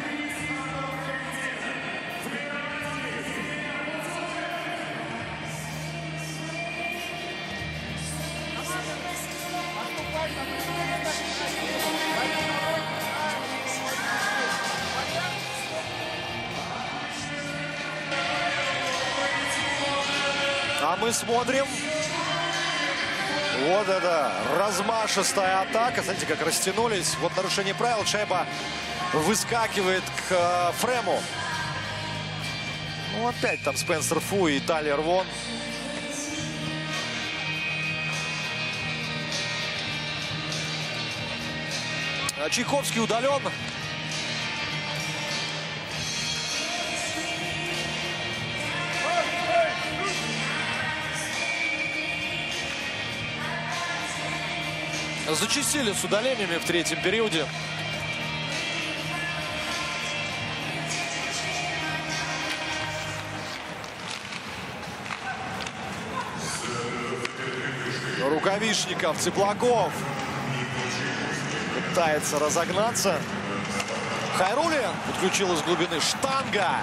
А мы смотрим. Вот это размашистая атака. Смотрите, как растянулись. Вот нарушение правил. Шайба выскакивает к Фрэму. Ну, опять там Спенсер Фу и Тайлер Вон. Чайковский удален. зачастили с удалениями в третьем периоде. Рукавишников, Цыплаков пытается разогнаться. Хайруллин подключил из глубины. Штанга.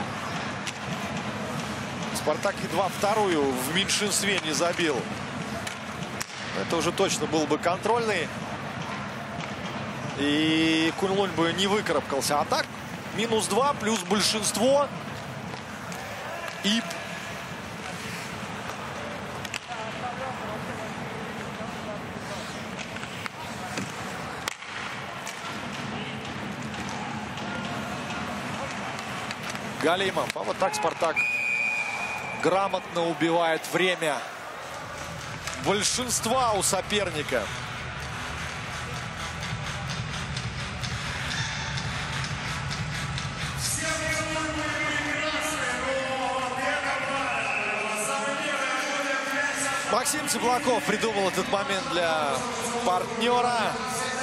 Спартак едва вторую в меньшинстве не забил. Это уже точно был бы контрольный. И Куньлунь бы не выкарабкался. А так минус два плюс большинство. И Галимов. А вот так Спартак грамотно убивает время большинства у соперника. Максим Цыплаков придумал этот момент для партнера.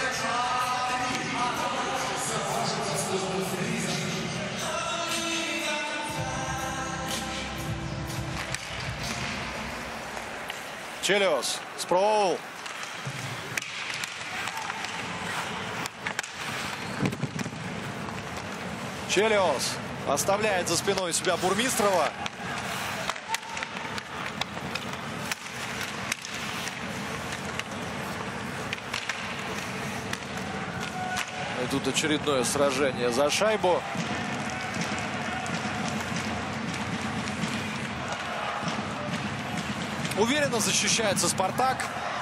Челиос, Спроул. Челиос оставляет за спиной себя Бурмистрова. И тут очередное сражение за шайбу. Уверенно защищается Спартак.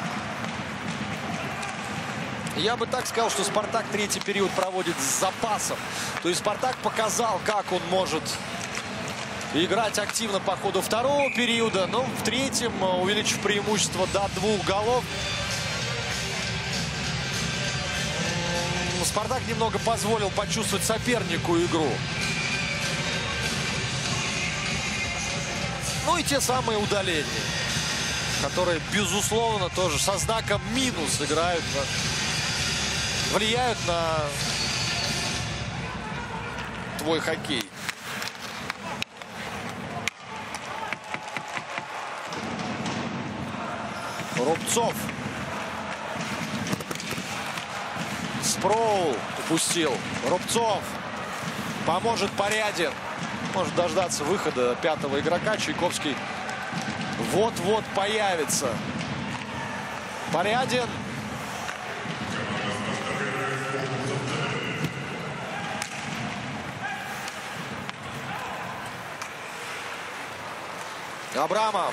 Я бы так сказал, что Спартак третий период проводит с запасом. То есть Спартак показал, как он может играть активно по ходу второго периода. Но в третьем, увеличив преимущество до двух голов, Спартак немного позволил почувствовать сопернику игру. Ну и те самые удаления, которые, безусловно, тоже со знаком минус играют, на, влияют на твой хоккей. Рубцов. Спроул упустил. Рубцов. Поможет Порядин. Может дождаться выхода пятого игрока. Чайковский вот-вот появится. Порядин. Абрамов.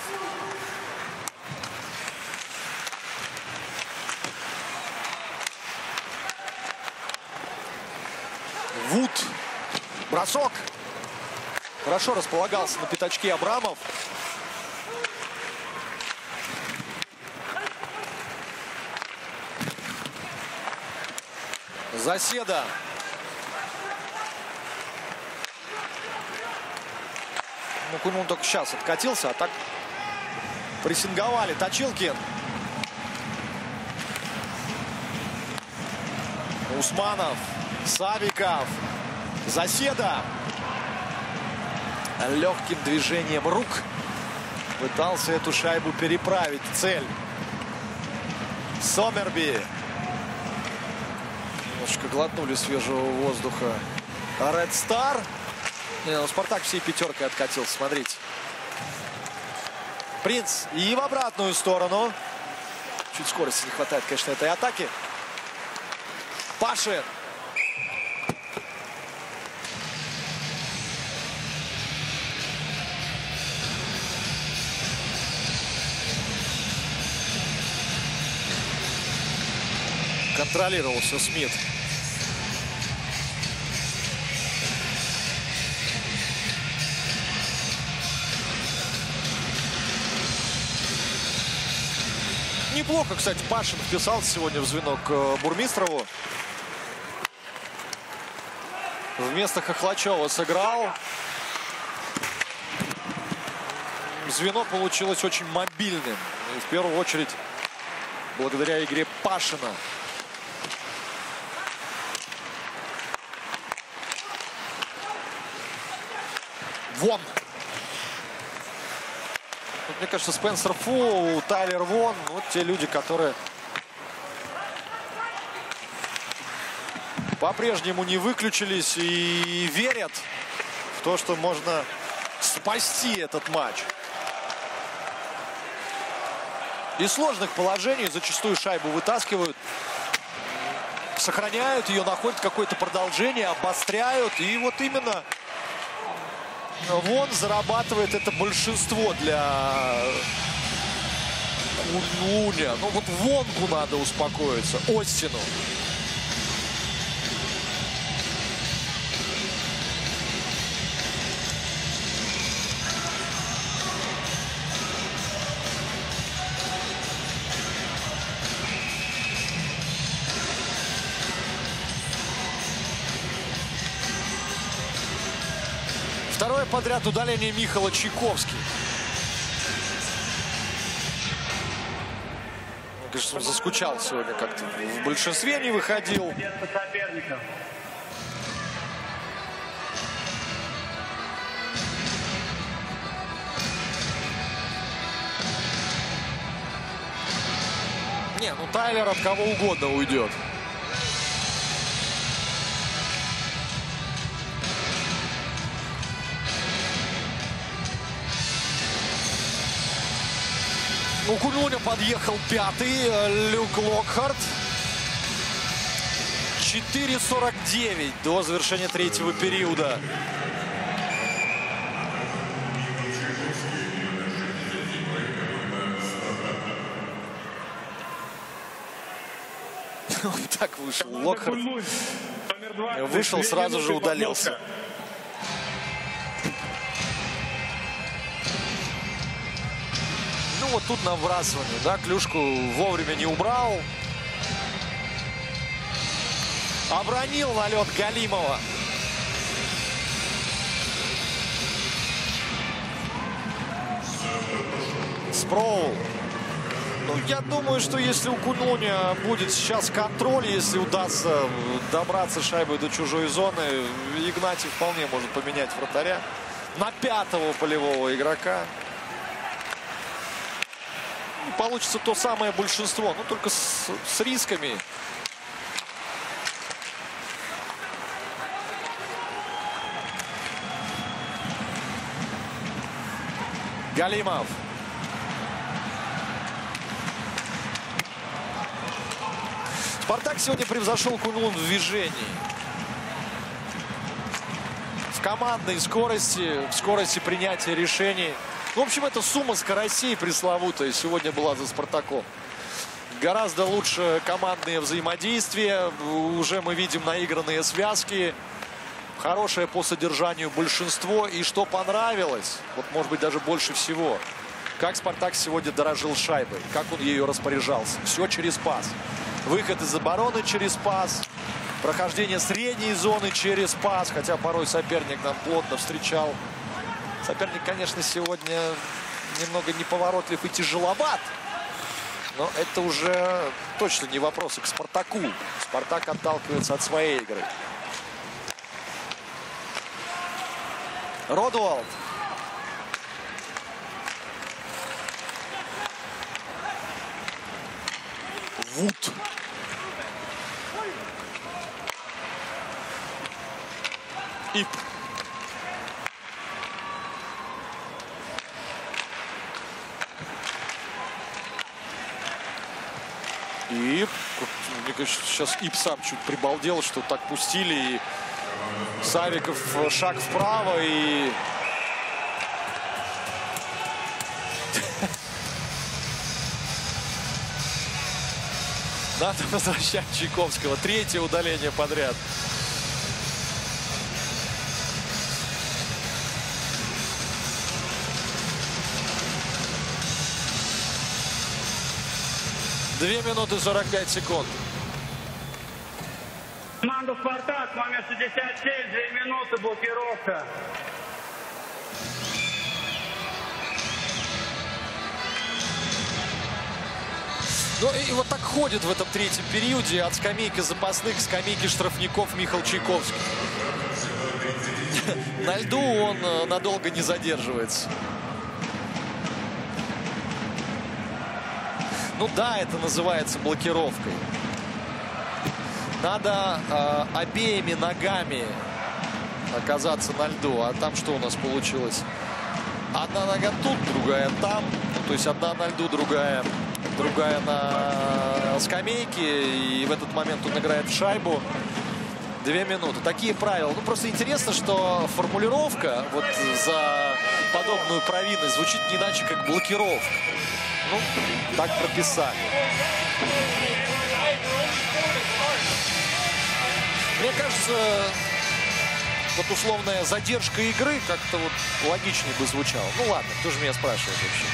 Вуд. Бросок. Хорошо располагался на пятачке Абрамов. Заседа. Ну, Куньлунь только сейчас откатился, а так прессинговали. Точилкин. Усманов. Савиков. Заседа. Легким движением рук пытался эту шайбу переправить в цель. Сомерби. Немножко глотнули свежего воздуха. Ред Стар. Не, ну, Спартак всей пятеркой откатился, смотрите. Принц. И в обратную сторону. Чуть скорости не хватает, конечно, этой атаки. Пашин. Контролировал все Смит. Неплохо, кстати, Пашин вписался сегодня в звено к Бурмистрову. Вместо Хохлачева сыграл. Звено получилось очень мобильным. И в первую очередь благодаря игре Пашина. Вон. Вот, мне кажется, Спенсер Фу, Тайлер Вон, вот те люди, которые по-прежнему не выключились и верят в то, что можно спасти этот матч. Из сложных положений зачастую шайбу вытаскивают, сохраняют ее, находят какое-то продолжение, обостряют. И вот именно Вон зарабатывает это большинство для Кунлуня. Ну вот Вонку надо успокоиться, Остину. Второе подряд удаление Михала Чайковский. Мне кажется, он заскучал сегодня как-то. В большинстве не выходил. Не, ну Тайлер от кого угодно уйдет. У Кунлуня подъехал пятый, Люк Локхарт. четыре сорок девять до завершения третьего периода. Он так вышел. Локхарт вышел, сразу же удалился. Ну вот тут на вбрасывание, да, клюшку вовремя не убрал. Обронил налет Галимова. Спроул. Ну, я думаю, что если у Кунлуня будет сейчас контроль, если удастся добраться шайбой до чужой зоны, Игнатий вполне может поменять вратаря на пятого полевого игрока. Получится то самое большинство, но только с, с рисками. Галимов. Спартак сегодня превзошел Кунлун в движении. В командной скорости, в скорости принятия решений. В общем, это сумма скоростей пресловутая сегодня была за Спартаком. Гораздо лучше командные взаимодействия. Уже мы видим наигранные связки. Хорошее по содержанию большинство. И что понравилось, вот может быть даже больше всего, как Спартак сегодня дорожил шайбой. Как он ею распоряжался. Все через пас. Выход из обороны через пас. Прохождение средней зоны через пас. Хотя порой соперник нам плотно встречал. Соперник, конечно, сегодня немного неповоротлив и тяжеловат. Но это уже точно не вопросы к Спартаку. Спартак отталкивается от своей игры. Родуалд. Вуд. Ип. И, мне кажется, сейчас Ип сам чуть прибалдел, что так пустили. И Савиков шаг вправо и... Надо возвращать Чайковского. Третье удаление подряд. Две минуты сорок пять секунд. Команда «Спартак», номер шестьдесят семь, две минуты, блокировка. Ну и вот так ходит в этом третьем периоде от скамейки запасных к скамейке штрафников Михаил Чайковский. На льду он надолго не задерживается. Ну да, это называется блокировкой. Надо э, обеими ногами оказаться на льду. А там что у нас получилось? Одна нога тут, другая там. Ну, то есть одна на льду, другая, другая на скамейке. И в этот момент он играет в шайбу. Две минуты. Такие правила. Ну, просто интересно, что формулировка вот за подобную провинность звучит не иначе, как блокировка. Ну, так прописали. Мне кажется, вот условная задержка игры как-то вот логичнее бы звучала. Ну ладно, кто же меня спрашивает вообще?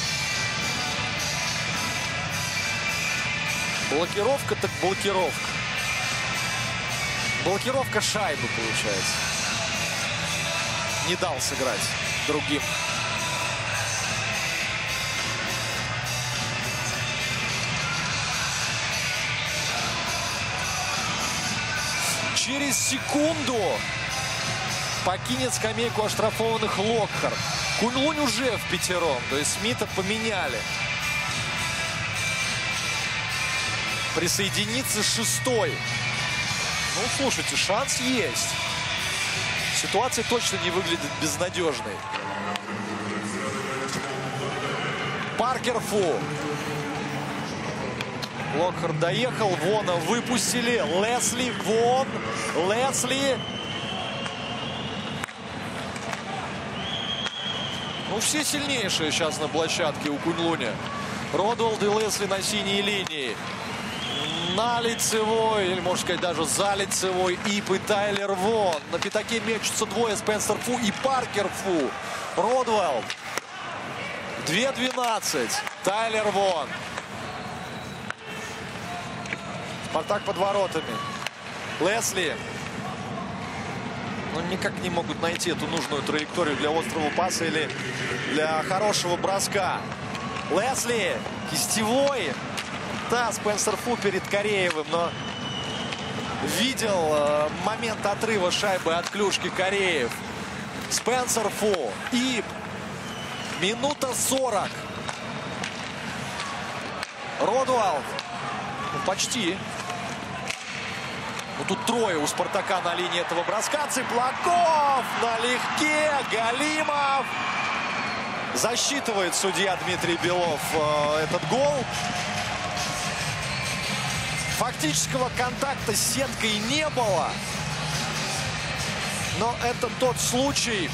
Блокировка так блокировка. Блокировка шайбы получается. Не дал сыграть другим. Через секунду покинет скамейку оштрафованных Локхарт. Кунь-Лунь уже в пятером, то есть Смита поменяли. Присоединится шестой. Ну, слушайте, шанс есть. Ситуация точно не выглядит безнадежной. Паркер Фу. Локхарт доехал, Вона выпустили. Лесли, Вон, Лесли. Ну, все сильнейшие сейчас на площадке у Кунь-Луня. Родвалд и Лесли на синей линии. На лицевой, или можно сказать даже за лицевой, Ип и Тайлер Вон. На пятаке мечутся двое, Спенсер Фу и Паркер Фу. Родвалд. две двенадцать. Тайлер Вон. Спартак под воротами. Лесли. Ну, никак не могут найти эту нужную траекторию для острого паса или для хорошего броска. Лесли. Кистевой. Да, Спенсер Фу перед Кореевым, но видел э, момент отрыва шайбы от клюшки Кореев. Спенсер Фу. И минута сорок. Родвалд. Ну, почти. Ну, тут трое у Спартака на линии этого броска. Цыплаков налегке. Галимов. Засчитывает судья Дмитрий Белов э, этот гол. Фактического контакта с сеткой не было. Но это тот случай,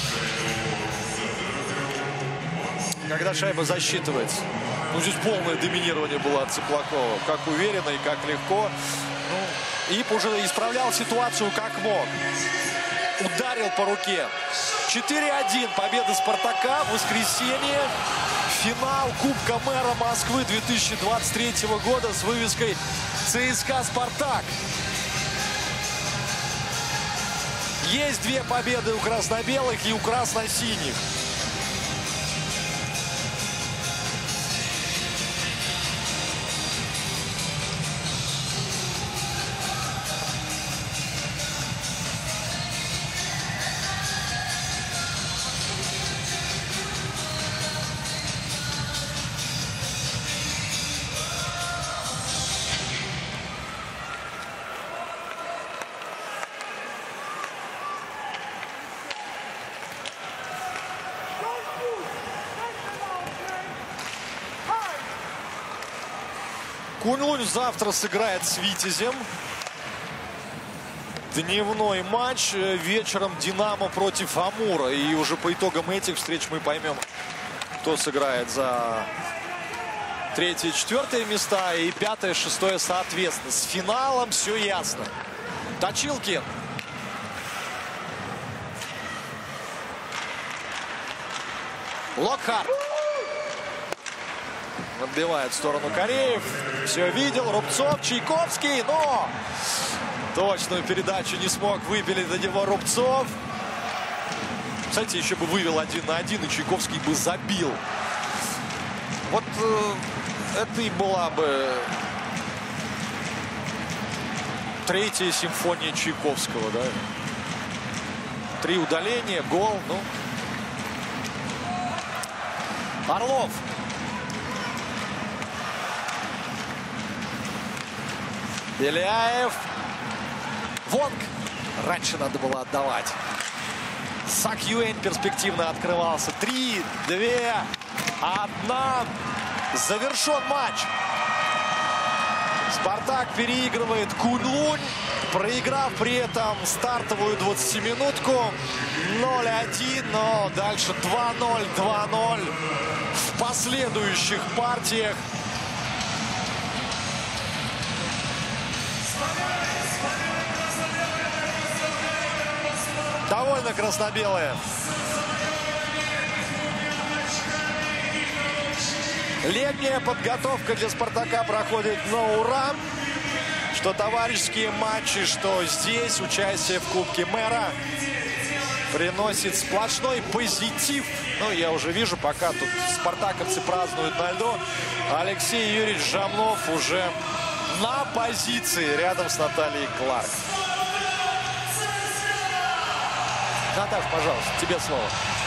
когда шайба засчитывается. Ну, здесь полное доминирование было от Цыплакова. Как уверенно и как легко. Ну, Ип уже исправлял ситуацию как мог. Ударил по руке. четыре один. Победа Спартака. Воскресенье. Финал Кубка мэра Москвы две тысячи двадцать третьего года с вывеской ЦСКА «Спартак». Есть две победы у красно-белых и у красно-синих. Кунь-Лунь завтра сыграет с Витязем. Дневной матч. Вечером Динамо против Амура. И уже по итогам этих встреч мы поймем, кто сыграет за третье и четвертое места. И пятое, шестое соответственно. С финалом все ясно. Точилкин. Локхарт. Отбивает в сторону Кореев. Все видел. Рубцов, Чайковский. Но точную передачу не смог выпилить до него Рубцов. Кстати, еще бы вывел один на один, и Чайковский бы забил. Вот э, это и была бы третья симфония Чайковского, да? Три удаления, гол, ну. Орлов. Беляев. Вонг. Раньше надо было отдавать. Сак Юэнь перспективно открывался. Три, две, одна. Завершен матч. Спартак переигрывает Куньлунь, проиграв при этом стартовую двадцатиминутку. ноль один, но дальше два ноль, два ноль в последующих партиях. Довольно красно-белые. Летняя подготовка для «Спартака» проходит на ура. Что товарищеские матчи, что здесь участие в Кубке Мэра приносит сплошной позитив. Ну, я уже вижу, пока тут спартаковцы празднуют на льду, Алексей Юрьевич Жамнов уже на позиции рядом с Натальей Кларк. Наташа, пожалуйста, тебе слово.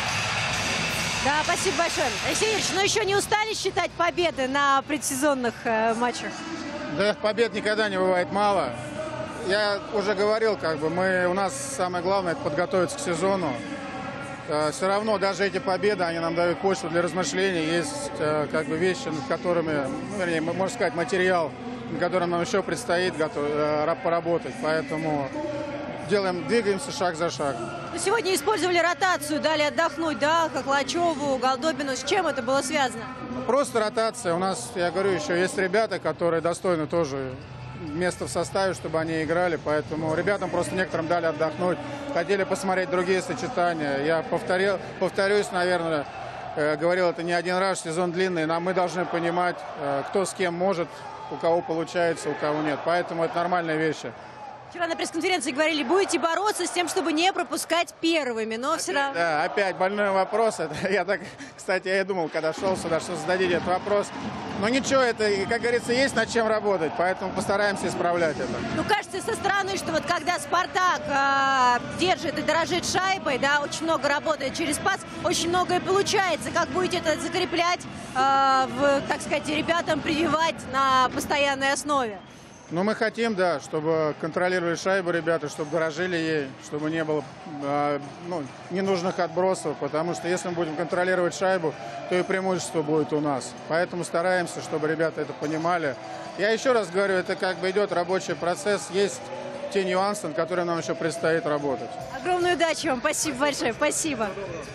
Да, спасибо большое. Алексей Юрьевич, ну еще не устали считать победы на предсезонных э, матчах? Да, побед никогда не бывает мало. Я уже говорил, как бы, мы, у нас самое главное — это подготовиться к сезону. Э, все равно даже эти победы, они нам дают почву для размышлений. Есть э, как бы вещи, над которыми, ну, вернее, можно сказать, материал, над которым нам еще предстоит готов, э, поработать. Поэтому делаем, двигаемся шаг за шагом. Сегодня использовали ротацию, дали отдохнуть, да, Хохлачеву, Голдобину. С чем это было связано? Просто ротация. У нас, я говорю, еще есть ребята, которые достойны тоже места в составе, чтобы они играли. Поэтому ребятам просто некоторым дали отдохнуть. Хотели посмотреть другие сочетания. Я повторил, повторюсь, наверное, э, говорил это не один раз. Сезон длинный, но мы должны понимать, э, кто с кем может, у кого получается, у кого нет. Поэтому это нормальные вещи. Вчера на пресс-конференции говорили, будете бороться с тем, чтобы не пропускать первыми, но все равно... Да, опять больной вопрос. Это, я так, кстати, я и думал, когда шел сюда, что зададите этот вопрос. Но ничего, это, как говорится, есть над чем работать, поэтому постараемся исправлять это. Ну, кажется со стороны, что вот когда «Спартак» э, держит и дорожит шайбой, да, очень много работает через пас, очень многое получается. Как будете это закреплять, э, в, так сказать, ребятам прививать на постоянной основе? Ну, мы хотим, да, чтобы контролировали шайбу ребята, чтобы дорожили ей, чтобы не было э, ну, ненужных отбросов, потому что если мы будем контролировать шайбу, то и преимущество будет у нас. Поэтому стараемся, чтобы ребята это понимали. Я еще раз говорю, это как бы идет рабочий процесс, есть те нюансы, над которыми нам еще предстоит работать. Огромной удачи вам, спасибо большое, спасибо.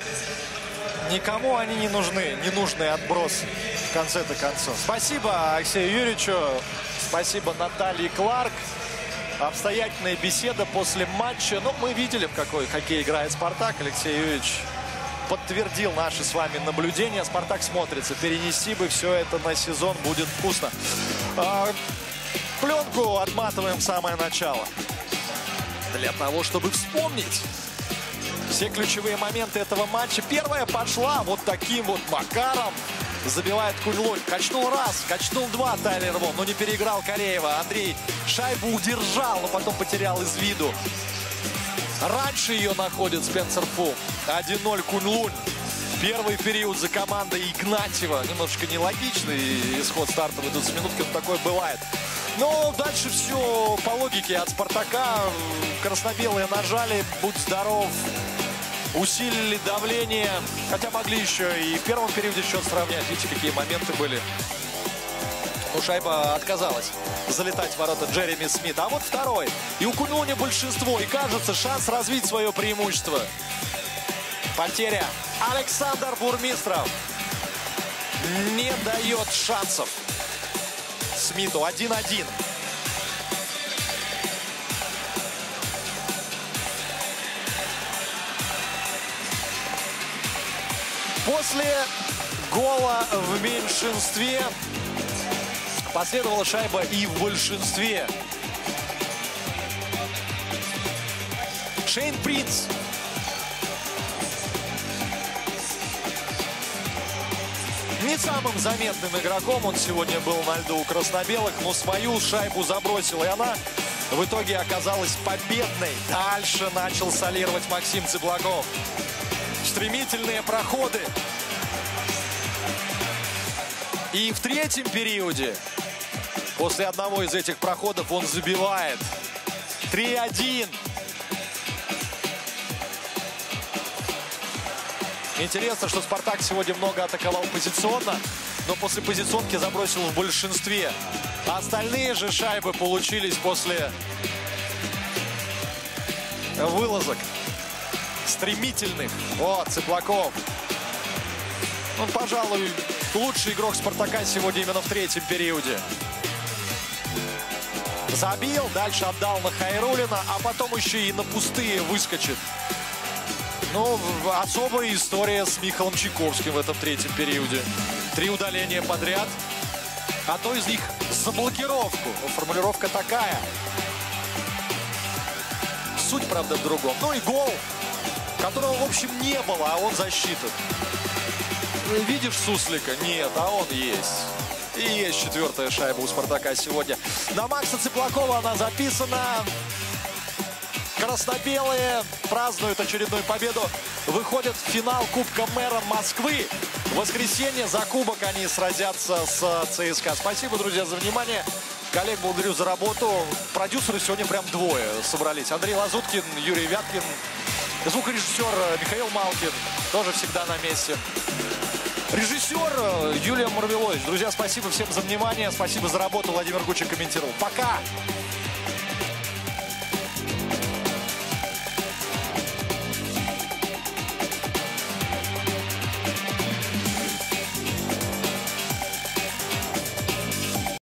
Никому они не нужны, ненужные отбросы в конце-то концов. Спасибо Алексею Юрьевичу, спасибо Наталье Кларк. Обстоятельная беседа после матча. Ну, мы видели, в какой хоккей играет «Спартак». Алексей Юрьевич подтвердил наши с вами наблюдения. «Спартак» смотрится. Перенести бы все это на сезон, будет вкусно. А, пленку отматываем в самое начало. Для того, чтобы вспомнить все ключевые моменты этого матча. Первая пошла вот таким вот макаром. Забивает Куньлунь. Качнул раз, качнул два Тайлер Вон. Но не переиграл Кореева. Андрей шайбу удержал, но потом потерял из виду. Раньше ее находит Спенсер Фу. один ноль Куньлунь. Первый период за командой Игнатьева. Немножечко нелогичный исход стартовой двадцатиминутки. Но такое бывает. Но дальше все по логике от «Спартака». Красно-белые нажали. Будь здоров. Усилили давление. Хотя могли еще и в первом периоде счет сравнять. Видите, какие моменты были. Ну, шайба отказалась залетать в ворота Джереми Смит. А вот второй. И у Куньлуня большинство. И кажется, шанс развить свое преимущество. Потеря. Александр Бурмистров не дает шансов Смиту. один один. После гола в меньшинстве последовала шайба и в большинстве. Шейн Принц. Не самым заметным игроком он сегодня был на льду у красно-белых, но свою шайбу забросил, и она в итоге оказалась победной. Дальше начал солировать Максим Цыплаков. Стремительные проходы. И в третьем периоде, после одного из этих проходов, он забивает. три один. Интересно, что «Спартак» сегодня много атаковал позиционно, но после позиционки забросил в большинстве. А остальные же шайбы получились после вылазок стремительных. Вот, Цыплаков. Он, пожалуй, лучший игрок «Спартака» сегодня именно в третьем периоде. Забил, дальше отдал на Хайруллина, а потом еще и на пустые выскочит. Ну, особая история с Михаилом Чайковским в этом третьем периоде. Три удаления подряд. Одно из них за блокировку. Ну, формулировка такая. Суть, правда, в другом. Ну и гол, которого, в общем, не было, а он защита. Видишь Суслика? Нет, а он есть. И есть четвертая шайба у «Спартака» сегодня. На Макса Цыплакова она записана. Красно-белые празднуют очередную победу. Выходят в финал Кубка мэра Москвы. В воскресенье за кубок они сразятся с ЦСКА. Спасибо, друзья, за внимание. Коллег благодарю за работу. Продюсеры сегодня прям двое собрались. Андрей Лазуткин, Юрий Вяткин. Звукорежиссер Михаил Малкин. Тоже всегда на месте. Режиссер Юлия Марвелович. Друзья, спасибо всем за внимание. Спасибо за работу. Владимир Гучик комментировал. Пока!